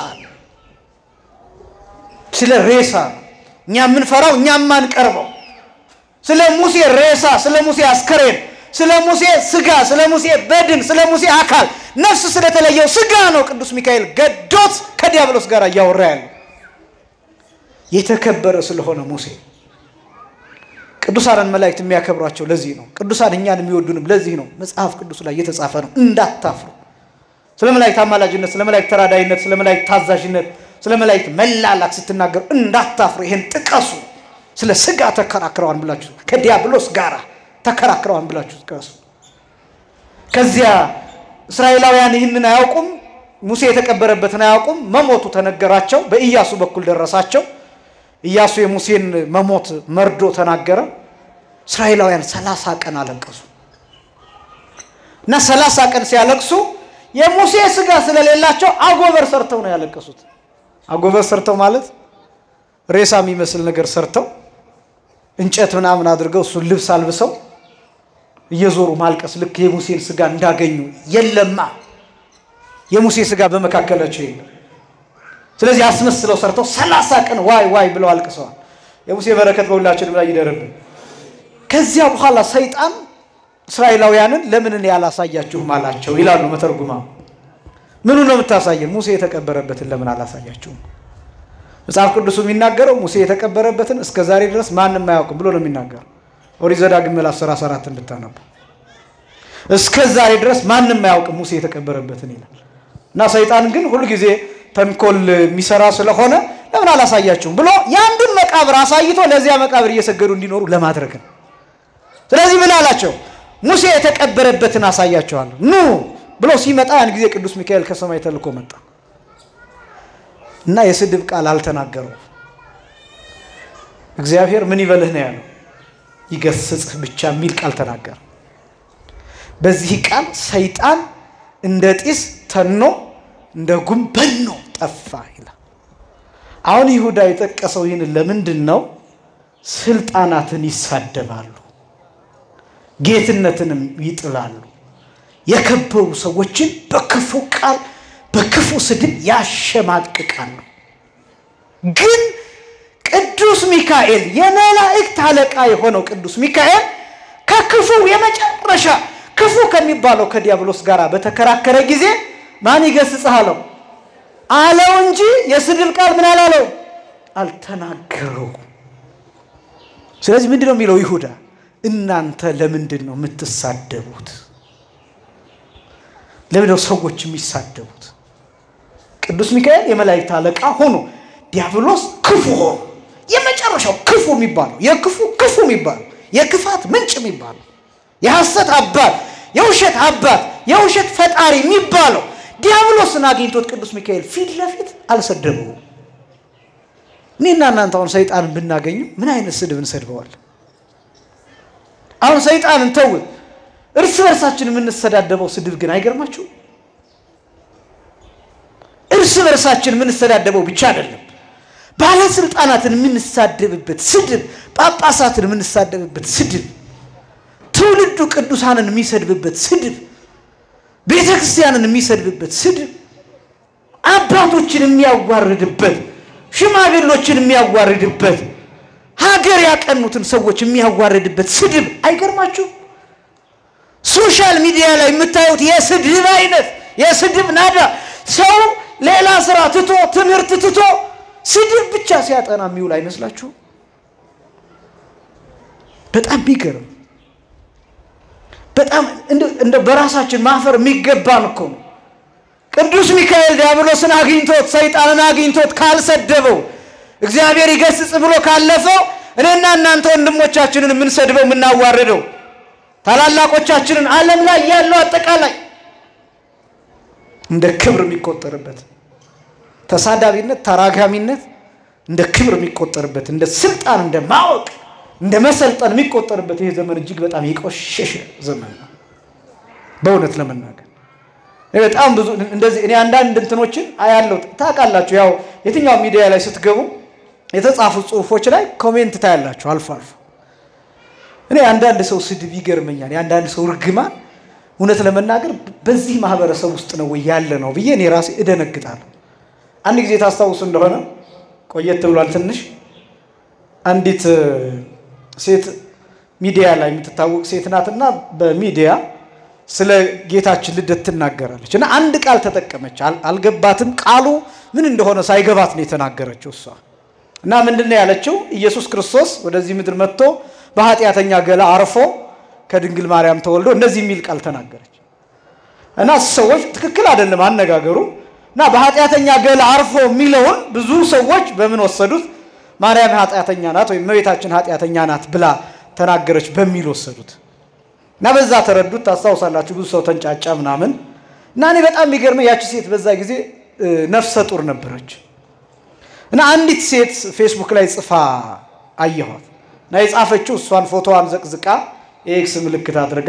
ስለ ሬሳ እኛ ምን ፈራው እኛ ማን ቀርበው ስለ ሙሴ ሬሳ ስለ ሙሴ አስከሬን ስለ ሙሴ ስጋ ስለ ሙሴ በድን ስለ ሙሴ አካል ነፍስ ስለተለየው ስጋ ነው ቅዱስ ሚካኤል ገዶት ከዲያብሎስ ጋር ያወራ ያለው የተከበረ ስለሆነ ሙሴ ቅዱሳን መላእክት የሚያከብሯቸው ለዚህ ነው ቅዱሳን እኛን የሚወዱንም ለዚህ ነው መጽሐፍ ቅዱስ ላይ የተጻፈ ነው እንዳታፍሩ ስለ መላእክት አማላጅነት ስለ መላእክት ተራዳይነት ስለ መላእክት ታዛዥነት ስለ መላእክት መላላክ ስትናገሩ እንዳታፍሩ ይሄን ጥቀሱ ስለ ስጋ ተከራክረዋን ብላችሁ ከዲያብሎስ ጋር ተከራክረዋን ብላችሁ ጥቀሱ ከዚያ እስራኤላውያን ይህንን አያውቁም ሙሴ የተቀበረበትን አያውቁም መሞቱ ተነገራቸው በኢያሱ በኩል ደረሳቸው ኢያሱ የሙሴን መሞት መርዶ ተናገረ እስራኤላውያን ሰላሳ ቀን አለቀሱ እና ሰላሳ ቀን ሲያለቅሱ የሙሴ ስጋ ስለሌላቸው አጎበር ሰርተው ነው ያለቀሱት አጎበር ሰርተው ማለት ሬሳ የሚመስል ነገር ሰርተው እንጨት ምናምን አድርገው እሱ ልብስ አልብሰው እየዞሩ ማልቀስ ልክ የሙሴን ስጋ እንዳገኙ የለማ የሙሴ ስጋ በመካከላቸው የለም ስለዚህ አስመስለው ሰርተው ሰላሳ ቀን ዋይ ዋይ ብለው አልቅሰዋል የሙሴ በረከት በሁላችንም ላይ ይደርብን ከዚያ በኋላ ሰይጣን እስራኤላውያንን ለምን እኔ ያላሳያችሁም አላቸው ይላሉ መተርጉማ ምኑ ነው የምታሳየን ሙሴ የተቀበረበትን ለምን አላሳያችሁም መጽሐፍ ቅዱስ የሚናገረው ሙሴ የተቀበረበትን እስከ ዛሬ ድረስ ማንንም አያውቅም ብሎ ነው የሚናገረው ኦሪት ዘዳግም ምዕራፍ አስራ አራት እንድታነቡ እስከ ዛሬ ድረስ ማንንም አያውቅም ሙሴ የተቀበረበትን ይላል እና ሰይጣን ግን ሁሉ ጊዜ ተንኮል የሚሰራ ስለሆነ ለምን አላሳያችሁም ብሎ ያንዱን መቃብር አሳይቶ ለዚያ መቃብር እየሰገዱ እንዲኖሩ ለማድረግ ነው ስለዚህ ምን አላቸው ሙሴ የተቀበረበትን አሳያቸዋለሁ ኑ ብሎ ሲመጣ ያን ጊዜ ቅዱስ ሚካኤል ከሰማይ ተልኮ መጣ እና የስድብ ቃል አልተናገረው እግዚአብሔር ምን ይበልህ ነው ያለው ይገስጽህ ብቻ የሚል ቃል ተናገረ በዚህ ቃል ሰይጣን እንደ ጢስ ተኖ እንደ ጉም በኖ ጠፋ ይላል አሁን ይሁዳ የጠቀሰው ይህን ለምንድን ነው ስልጣናትን ይሳደባሉ ጌትነትንም ይጥላሉ የከበሩ ሰዎችን በክፉ ቃል በክፉ ስድብ ያሸማቅቃሉ ግን ቅዱስ ሚካኤል የመላእክት አለቃ የሆነው ቅዱስ ሚካኤል ከክፉ የመጨረሻ ክፉ ከሚባለው ከዲያብሎስ ጋር በተከራከረ ጊዜ ማን ይገስጽሃለው አለው እንጂ የስድብ ቃል ምን አላለው አልተናገረው ስለዚህ ምንድነው የሚለው ይሁዳ እናንተ ለምንድን ነው የምትሳደቡት ለምንድነው ሰዎች የሚሳደቡት ቅዱስ ሚካኤል የመላእክት አለቃ ሆኖ ዲያብሎስ ክፉ ሆኖ የመጨረሻው ክፉ የሚባለው የክፉ ክፉ የሚባለው የክፋት ምንጭ የሚባለው የሐሰት አባት የውሸት አባት የውሸት ፈጣሪ የሚባለው ዲያብሎስን አግኝቶት ቅዱስ ሚካኤል ፊት ለፊት አልሰደበውም። እኔና እናንተ አሁን ሰይጣንን ብናገኙ ምን አይነት ስድብ እንሰድበዋለን? አሁን ሰይጣንን ተውት፣ እርስ በርሳችን የምንሰዳደበው ስድብ ግን አይገርማችሁ? እርስ በርሳችን የምንሰዳደበው ብቻ አይደለም፣ ባለስልጣናትን የምንሳደብበት ስድብ፣ ጳጳሳትን የምንሳደብበት ስድብ፣ ትውልዱ ቅዱሳንን የሚሰድብበት ስድብ፣ ቤተክርስቲያንን የሚሰድብበት ስድብ፣ አባቶችን የሚያዋርድበት፣ ሽማግሌዎችን የሚያዋርድበት፣ ሀገር ያቀኑትን ሰዎች የሚያዋርድበት ስድብ አይገርማችሁ? ሶሻል ሚዲያ ላይ የምታዩት የስድብ አይነት የስድብ ናዳ ሰው ሌላ ስራ ትቶ ትምህርት ትቶ ስድብ ብቻ ሲያጠና የሚውል አይመስላችሁ? በጣም ቢገርም በጣም እንደ በራሳችን ማፈር የሚገባን እኮ ነው። ቅዱስ ሚካኤል ዲያብሎስን አግኝቶት ሰይጣንን አግኝቶት ካልሰደበው እግዚአብሔር ይገስጽ ብሎ ካለፈው እኔና እናንተ ወንድሞቻችንን የምንሰድበው የምናዋርደው ታላላቆቻችንን ዓለም ላይ ያለው አጠቃላይ እንደ ክብር የሚቆጠርበት ተሳዳቢነት ተራጋሚነት እንደ ክብር የሚቆጠርበት እንደ ስልጣን እንደ ማወቅ እንደ መሰልጠን የሚቆጠርበት ይሄ ዘመን እጅግ በጣም የቆሸሸ ዘመን ነው በእውነት ለመናገር። በጣም ብዙ እንደዚህ እኔ አንዳንድ እንትኖችን አያለው ታውቃላችሁ። ያው የትኛው ሚዲያ ላይ ስትገቡ የተጻፉ ጽሁፎች ላይ ኮሜንት ታያላችሁ አልፎ አልፎ። እኔ አንዳንድ ሰው ስድብ ይገርመኛል። አንዳንድ ሰው ርግማን እውነት ለመናገር በዚህ ማህበረሰብ ውስጥ ነው ወይ ያለ ነው ብዬ እኔ ራሴ እደነግጣለሁ። አንድ ጊዜ ታስታውሱ እንደሆነ ቆየት ብሏል ትንሽ አንዲት ሴት ሚዲያ ላይ የምትታወቅ ሴት ናትና በሚዲያ ስለ ጌታችን ልደት ትናገራለች እና አንድ ቃል ተጠቀመች። አልገባትም ቃሉ ምን እንደሆነ ሳይገባት ነው የተናገረችው እሷ። እና ምንድነው ያለችው? ኢየሱስ ክርስቶስ ወደዚህ ምድር መጥቶ በኃጢአተኛ ገላ አርፎ ከድንግል ማርያም ተወልዶ እንደዚህ የሚል ቃል ተናገረች። እና ሰዎች ትክክል አይደለም አነጋገሩ እና በኃጢአተኛ ገላ አርፎ የሚለውን ብዙ ሰዎች በምን ወሰዱት? ማርያም ኃጢአተኛ ናት ወይ እመቤታችን ኃጢአተኛ ናት ብላ ተናገረች በሚል ወሰዱት። እና በዛ ተረዱት። ታስታውሳላችሁ ብዙ ሰው ተንጫጫ ምናምን። እና እኔ በጣም የሚገርመኝ ያቺ ሴት በዛ ጊዜ ነፍሰ ጡር ነበረች። እና አንዲት ሴት ፌስቡክ ላይ ጽፋ አየኋት። እና የጻፈችው እሷን ፎቶዋን ዘቅዝቃ ኤክስ ምልክት አድርጋ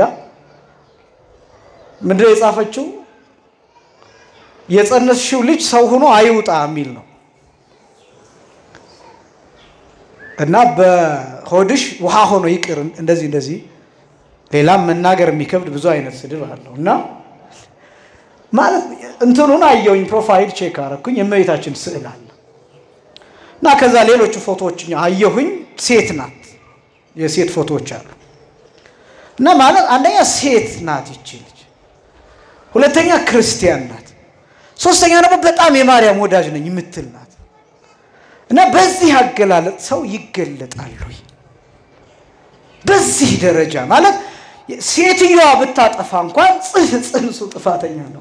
ምንድነው የጻፈችው? የጸነስሽው ልጅ ሰው ሆኖ አይውጣ የሚል ነው። እና በሆድሽ ውሃ ሆኖ ይቅር እንደዚህ እንደዚህ ሌላም መናገር የሚከብድ ብዙ አይነት ስድብ አለው። እና ማለት እንትኑን አየሁኝ ፕሮፋይል ቼክ አረኩኝ የእመቤታችን ስዕል አለ። እና ከዛ ሌሎች ፎቶዎች አየሁኝ ሴት ናት የሴት ፎቶዎች አሉ። እና ማለት አንደኛ ሴት ናት ይቺ ልጅ፣ ሁለተኛ ክርስቲያን ናት፣ ሶስተኛ ደግሞ በጣም የማርያም ወዳጅ ነኝ የምትል ናት። እና በዚህ አገላለጥ ሰው ይገለጣል ወይ? በዚህ ደረጃ ማለት ሴትየዋ ብታጠፋ እንኳን ጽፍ ጽንሱ ጥፋተኛ ነው።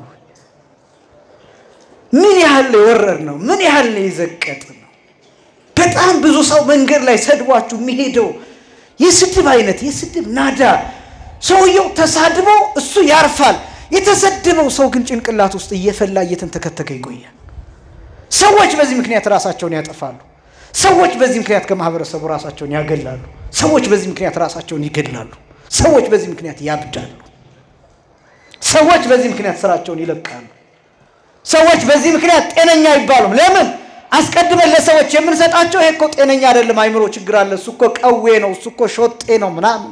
ምን ያህል የወረድ ነው? ምን ያህል የዘቀጥ ነው? በጣም ብዙ ሰው መንገድ ላይ ሰድቧችሁ የሚሄደው የስድብ አይነት የስድብ ናዳ ሰውየው ተሳድቦ እሱ ያርፋል። የተሰደበው ሰው ግን ጭንቅላት ውስጥ እየፈላ እየተንተከተከ ይቆያል። ሰዎች በዚህ ምክንያት ራሳቸውን ያጠፋሉ። ሰዎች በዚህ ምክንያት ከማህበረሰቡ ራሳቸውን ያገላሉ። ሰዎች በዚህ ምክንያት ራሳቸውን ይገድላሉ። ሰዎች በዚህ ምክንያት ያብዳሉ። ሰዎች በዚህ ምክንያት ስራቸውን ይለቃሉ። ሰዎች በዚህ ምክንያት ጤነኛ አይባሉም። ለምን? አስቀድመን ለሰዎች የምንሰጣቸው ይሄ እኮ ጤነኛ አይደለም አይምሮ ችግር አለ እሱ እኮ ቀዌ ነው እሱ እኮ ሾጤ ነው ምናምን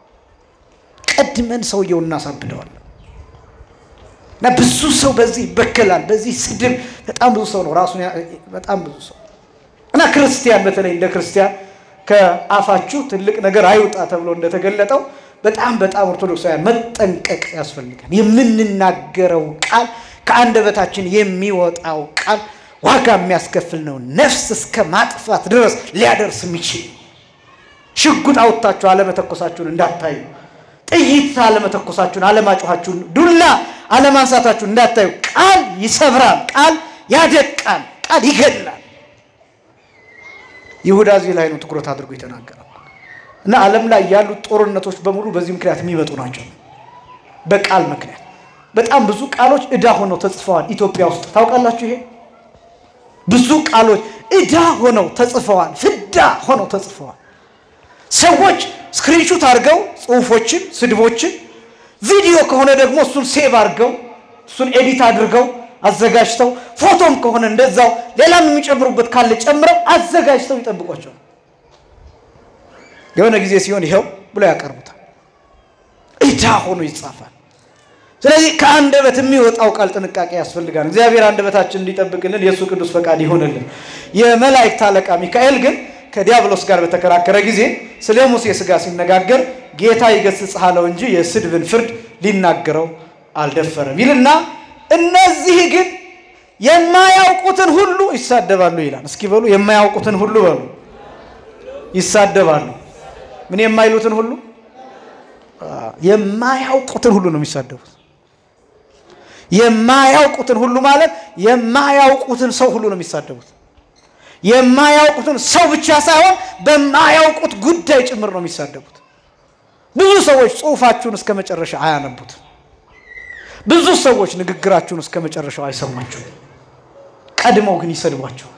ቀድመን ሰውየውን እናሳብደዋለን። እና ብዙ ሰው በዚህ ይበከላል። በዚህ ስድብ በጣም ብዙ ሰው ነው ራሱን በጣም ብዙ ሰው እና ክርስቲያን በተለይ እንደ ክርስቲያን ከአፋችሁ ትልቅ ነገር አይውጣ ተብሎ እንደተገለጠው በጣም በጣም ኦርቶዶክሳውያን መጠንቀቅ ያስፈልጋል። የምንናገረው ቃል ከአንደበታችን የሚወጣው ቃል ዋጋ የሚያስከፍል ነው። ነፍስ እስከ ማጥፋት ድረስ ሊያደርስ የሚችል ሽጉጥ አውጥታችሁ አለመተኮሳችሁን እንዳታዩ፣ ጥይት አለመተኮሳችሁን አለማጮኻችሁን፣ ዱላ አለማንሳታችሁን እንዳታዩ። ቃል ይሰብራል፣ ቃል ያደቃል፣ ቃል ይገድላል። ይሁዳ እዚህ ላይ ነው ትኩረት አድርጎ የተናገረው። እና ዓለም ላይ ያሉ ጦርነቶች በሙሉ በዚህ ምክንያት የሚመጡ ናቸው፣ በቃል ምክንያት። በጣም ብዙ ቃሎች ዕዳ ሆነው ተጽፈዋል ኢትዮጵያ ውስጥ ታውቃላችሁ ይሄ ብዙ ቃሎች ዕዳ ሆነው ተጽፈዋል ፍዳ ሆነው ተጽፈዋል ሰዎች ስክሪንሾት አድርገው ጽሁፎችን ስድቦችን ቪዲዮ ከሆነ ደግሞ እሱን ሴቭ አድርገው እሱን ኤዲት አድርገው አዘጋጅተው ፎቶም ከሆነ እንደዛው ሌላም የሚጨምሩበት ካለ ጨምረው አዘጋጅተው ይጠብቋቸው የሆነ ጊዜ ሲሆን ይሄው ብሎ ያቀርቡታል ዕዳ ሆኖ ይጻፋል ስለዚህ ከአንደበት የሚወጣው ቃል ጥንቃቄ ያስፈልጋል እግዚአብሔር አንደበታችንን እንዲጠብቅልን የሱ ቅዱስ ፈቃድ ይሁንልን የመላእክት አለቃ ሚካኤል ግን ከዲያብሎስ ጋር በተከራከረ ጊዜ ስለ ሙሴ ሥጋ ሲነጋገር ጌታ ይገስጽሃለው እንጂ የስድብን ፍርድ ሊናገረው አልደፈረም ይልና እነዚህ ግን የማያውቁትን ሁሉ ይሳደባሉ ይላል እስኪ በሉ የማያውቁትን ሁሉ በሉ ይሳደባሉ ምን የማይሉትን ሁሉ የማያውቁትን ሁሉ ነው የሚሳደቡት የማያውቁትን ሁሉ ማለት የማያውቁትን ሰው ሁሉ ነው የሚሳደቡት የማያውቁትን ሰው ብቻ ሳይሆን በማያውቁት ጉዳይ ጭምር ነው የሚሳደቡት ብዙ ሰዎች ጽሁፋችሁን እስከ መጨረሻ አያነቡት ብዙ ሰዎች ንግግራችሁን እስከ መጨረሻው አይሰማችሁ ቀድመው ግን ይሰድቧችሁ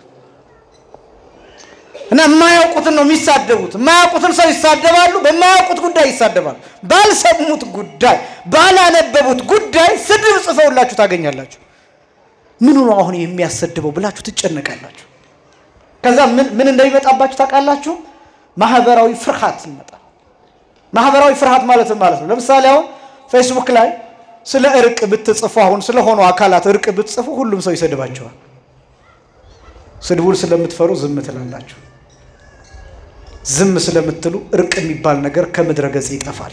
እና የማያውቁትን ነው የሚሳደቡት የማያውቁትን ሰው ይሳደባሉ በማያውቁት ጉዳይ ይሳደባሉ ባልሰሙት ጉዳይ ባላነበቡት ጉዳይ ስድብ ጽፈውላችሁ ታገኛላችሁ ምን ነው አሁን የሚያሰድበው ብላችሁ ትጨነቃላችሁ ከዛ ምን ምን እንደሚመጣባችሁ ታውቃላችሁ ማህበራዊ ፍርሃት ይመጣል ማህበራዊ ፍርሃት ማለት ማለት ነው ለምሳሌ አሁን ፌስቡክ ላይ ስለ እርቅ ብትጽፉ አሁን ስለ ሆኖ አካላት እርቅ ብትጽፉ ሁሉም ሰው ይሰድባቸዋል ስድቡን ስለምትፈሩ ዝም ትላላችሁ ዝም ስለምትሉ እርቅ የሚባል ነገር ከምድረ ገጽ ይጠፋል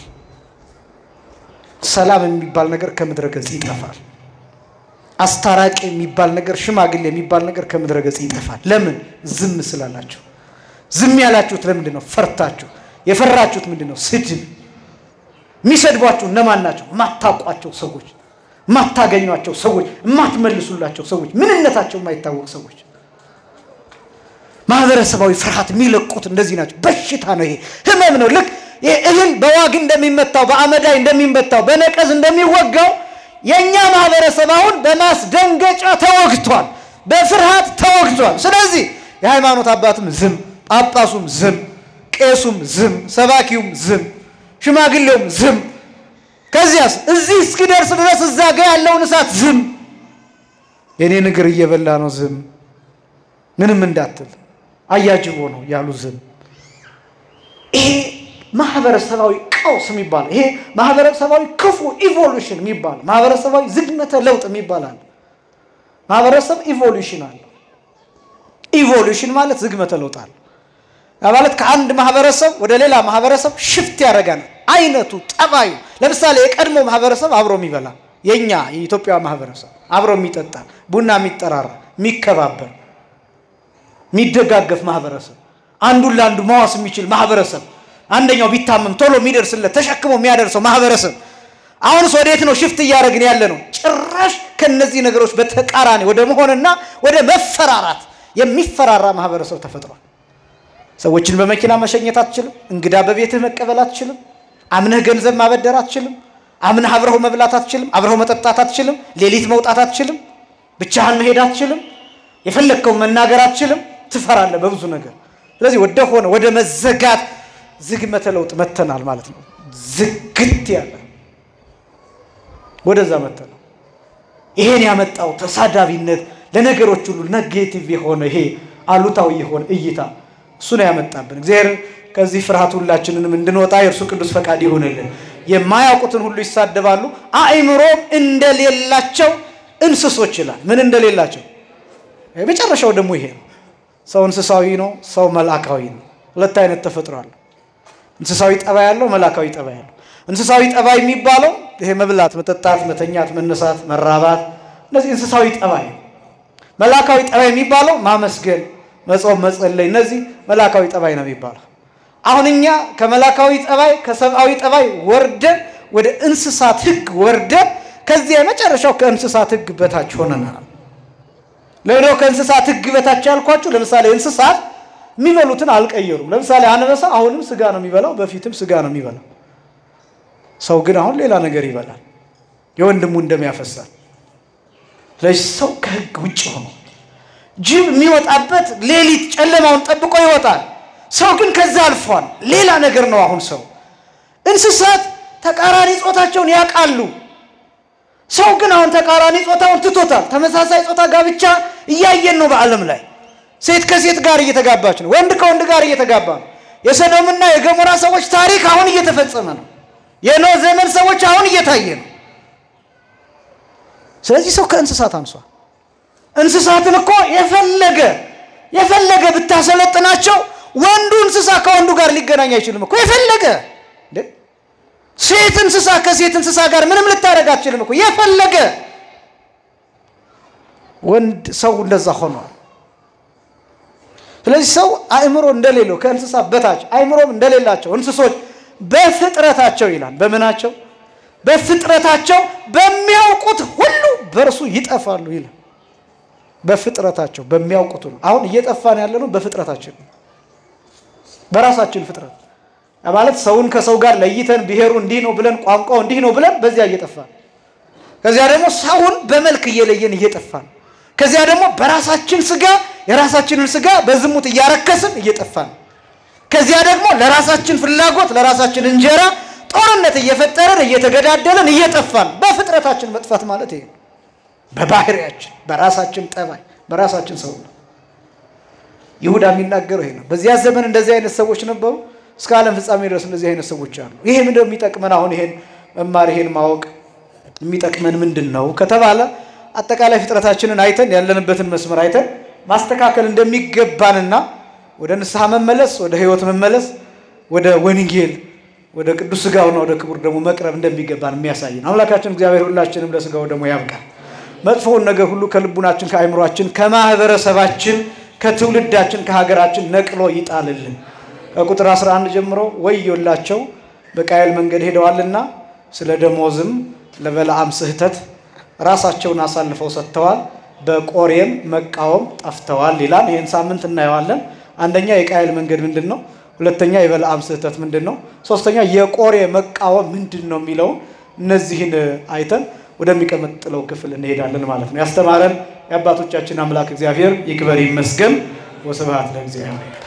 ሰላም የሚባል ነገር ከምድረ ገጽ ይጠፋል አስታራቂ የሚባል ነገር ሽማግሌ የሚባል ነገር ከምድረ ገጽ ይጠፋል ለምን ዝም ስላላችሁ ዝም ያላችሁት ለምንድን ነው ፈርታችሁ የፈራችሁት ምንድነው ስድብ የሚሰድቧችሁ እነማን ናቸው ማታቋቸው ሰዎች ማታገኙቸው ሰዎች ማትመልሱላቸው ሰዎች ምንነታቸው የማይታወቅ ሰዎች ማህበረሰባዊ ፍርሃት የሚለቁት እንደዚህ ናቸው በሽታ ነው ይሄ ህመም ነው ልክ እህል በዋግ እንደሚመታው በአመዳይ እንደሚመታው በነቀዝ እንደሚወጋው የኛ ማህበረሰብ አሁን በማስደንገጫ ተወግቷል በፍርሃት ተወግቷል ስለዚህ የሃይማኖት አባቱም ዝም ጳጳሱም ዝም ቄሱም ዝም ሰባኪውም ዝም ሽማግሌውም ዝም ከዚያስ እዚህ እስኪደርስ ድረስ እዛ ጋር ያለውን እሳት ዝም የኔ ንግር እየበላ ነው ዝም ምንም እንዳትል አያጅቦ ነው ያሉ ዝም ይሄ ማህበረሰባዊ ቀውስ የሚባል ይሄ ማህበረሰባዊ ክፉ ኢቮሉሽን የሚባል ማህበረሰባዊ ዝግመተ ለውጥ የሚባል አለ ማህበረሰብ ኢቮሉሽን አለ ኢቮሉሽን ማለት ዝግመተ ለውጥ አለ ማለት ከአንድ ማህበረሰብ ወደ ሌላ ማህበረሰብ ሽፍት ያደርጋል አይነቱ ጠባዩ ለምሳሌ የቀድሞ ማህበረሰብ አብሮ የሚበላ የኛ የኢትዮጵያ ማህበረሰብ አብሮ የሚጠጣ ቡና የሚጠራራ የሚከባበር የሚደጋገፍ ማህበረሰብ አንዱ ለአንዱ ማዋስ የሚችል ማህበረሰብ አንደኛው ቢታመም ቶሎ የሚደርስለት ተሸክሞ የሚያደርሰው ማህበረሰብ አሁንስ ወዴት ነው ሽፍት ያደርግን ያለ ነው ጭራሽ ከነዚህ ነገሮች በተቃራኒ ወደ መሆንና ወደ መፈራራት የሚፈራራ ማህበረሰብ ተፈጥሯል ሰዎችን በመኪና መሸኘት አትችልም እንግዳ በቤትህ መቀበል አትችልም አምነህ ገንዘብ ማበደር አትችልም አምነህ አብረው መብላት አትችልም አብረው መጠጣት አትችልም ሌሊት መውጣት አትችልም ብቻህን መሄድ አትችልም የፈለከው መናገር አትችልም ትፈራለህ በብዙ ነገር ስለዚህ ወደ ሆነ ወደ መዘጋት ዝግመተ ለውጥ መተናል ማለት ነው ዝግት ያለ ወደዛ መተናል ይሄን ያመጣው ተሳዳቢነት ለነገሮች ሁሉ ኔጌቲቭ የሆነ ይሄ አሉታዊ የሆነ እይታ እሱ ነው ያመጣብን እግዚአብሔር ከዚህ ፍርሃት ሁላችንንም እንድንወጣ የእርሱ ቅዱስ ፈቃድ ይሁንልን የማያውቁትን ሁሉ ይሳደባሉ አእምሮም እንደሌላቸው እንስሶች ይላል ምን እንደሌላቸው የመጨረሻው ደግሞ ይሄ ነው ሰው እንስሳዊ ነው ሰው መልአካዊ ነው ሁለት አይነት ተፈጥሯል እንስሳዊ ጠባይ ያለው መልአካዊ ጠባይ ያለው እንስሳዊ ጠባይ የሚባለው ይሄ መብላት መጠጣት መተኛት መነሳት መራባት እነዚህ እንስሳዊ ጠባይ መልአካዊ ጠባይ የሚባለው ማመስገን መጾም መጸለይ እነዚህ መልአካዊ ጠባይ ነው የሚባለው አሁንኛ ከመልአካዊ ጠባይ ከሰብአዊ ጠባይ ወርደን ወደ እንስሳት ህግ ወርደን ከዚህ የመጨረሻው ከእንስሳት ህግ በታች ሆነናል ለምን ከእንስሳት ህግ በታች ያልኳችሁ ለምሳሌ እንስሳት የሚበሉትን አልቀየሩም ለምሳሌ አንበሳ አሁንም ስጋ ነው የሚበላው በፊትም ስጋ ነው የሚበላው ሰው ግን አሁን ሌላ ነገር ይበላል የወንድሙን ደም ያፈሳል። ስለዚህ ሰው ከህግ ውጭ ሆኖ ጅብ የሚወጣበት ሌሊት ጨለማውን ጠብቆ ይወጣል። ሰው ግን ከዛ አልፏል። ሌላ ነገር ነው አሁን ሰው። እንስሳት ተቃራኒ ጾታቸውን ያውቃሉ። ሰው ግን አሁን ተቃራኒ ጾታውን ትቶታል። ተመሳሳይ ጾታ ጋብቻ እያየን ነው በዓለም ላይ። ሴት ከሴት ጋር እየተጋባች ነው። ወንድ ከወንድ ጋር እየተጋባ ነው። የሰዶምና የገሞራ ሰዎች ታሪክ አሁን እየተፈጸመ ነው። የኖህ ዘመን ሰዎች አሁን እየታየ ነው። ስለዚህ ሰው ከእንስሳት አንሷል። እንስሳትን እኮ የፈለገ የፈለገ ብታሰለጥናቸው ወንዱ እንስሳ ከወንዱ ጋር ሊገናኝ አይችልም እኮ የፈለገ እንዴ ሴት እንስሳ ከሴት እንስሳ ጋር ምንም ልታረጋ አይችልም እኮ የፈለገ ወንድ ሰው እንደዛ ሆኗል። ስለዚህ ሰው አእምሮ እንደሌለው ከእንስሳ በታች አእምሮም እንደሌላቸው እንስሶች በፍጥረታቸው ይላል በመናቸው በፍጥረታቸው በሚያውቁት ሁሉ በርሱ ይጠፋሉ ይላል። በፍጥረታቸው በሚያውቁት ሁሉ አሁን እየጠፋን ያለነው በፍጥረታችን በራሳችን ፍጥረት ማለት ሰውን ከሰው ጋር ለይተን ብሄሩ እንዲህ ነው ብለን ቋንቋው እንዲህ ነው ብለን በዚያ እየጠፋን ከዚያ ደግሞ ሰውን በመልክ እየለየን እየጠፋን ከዚያ ደግሞ በራሳችን ስጋ የራሳችንን ስጋ በዝሙት እያረከስን እየጠፋን ከዚያ ደግሞ ለራሳችን ፍላጎት ለራሳችን እንጀራ ጦርነት እየፈጠረን እየተገዳደለን እየጠፋን በፍጥረታችን መጥፋት ማለት ይሄ በባህሪያችን በራሳችን ጠባይ በራሳችን ሰው ይሁዳ የሚናገረው ይሄ ነው። በዚያ ዘመን እንደዚህ አይነት ሰዎች ነበሩ። እስከ ዓለም ፍጻሜ ድረስ እንደዚህ አይነት ሰዎች አሉ። ይሄ ምንድነው የሚጠቅመን? አሁን ይሄን መማር ይሄን ማወቅ የሚጠቅመን ምንድነው ከተባለ አጠቃላይ ፍጥረታችንን አይተን ያለንበትን መስመር አይተን ማስተካከል እንደሚገባንና ወደ ንስሐ መመለስ ወደ ህይወት መመለስ ወደ ወንጌል ወደ ቅዱስ ሥጋውና ወደ ክቡር ደሙ መቅረብ እንደሚገባን የሚያሳይ ነው። አምላካችን እግዚአብሔር ሁላችንም ለሥጋው ደሙ ያብቃን። መጥፎውን ነገር ሁሉ ከልቡናችን ከአይምሮአችን ከማህበረሰባችን ከትውልዳችን ከሀገራችን ነቅሎ ይጣልልን። ከቁጥር አስራ አንድ ጀምሮ ወዮላቸው በቃየል መንገድ ሄደዋልና ስለ ደሞዝም ለበለዓም ስህተት ራሳቸውን አሳልፈው ሰጥተዋል በቆሬም መቃወም ጠፍተዋል ይላል። ይሄን ሳምንት እናየዋለን። አንደኛ የቃየል መንገድ ምንድነው? ሁለተኛ የበለዓም ስህተት ምንድነው? ሶስተኛ የቆሬ መቃወም ምንድነው የሚለው እነዚህን አይተን ወደሚቀጥለው ክፍል እንሄዳለን ማለት ነው። ያስተማረን የአባቶቻችን አምላክ እግዚአብሔር ይክበር ይመስገን። ወስብሐት ለእግዚአብሔር።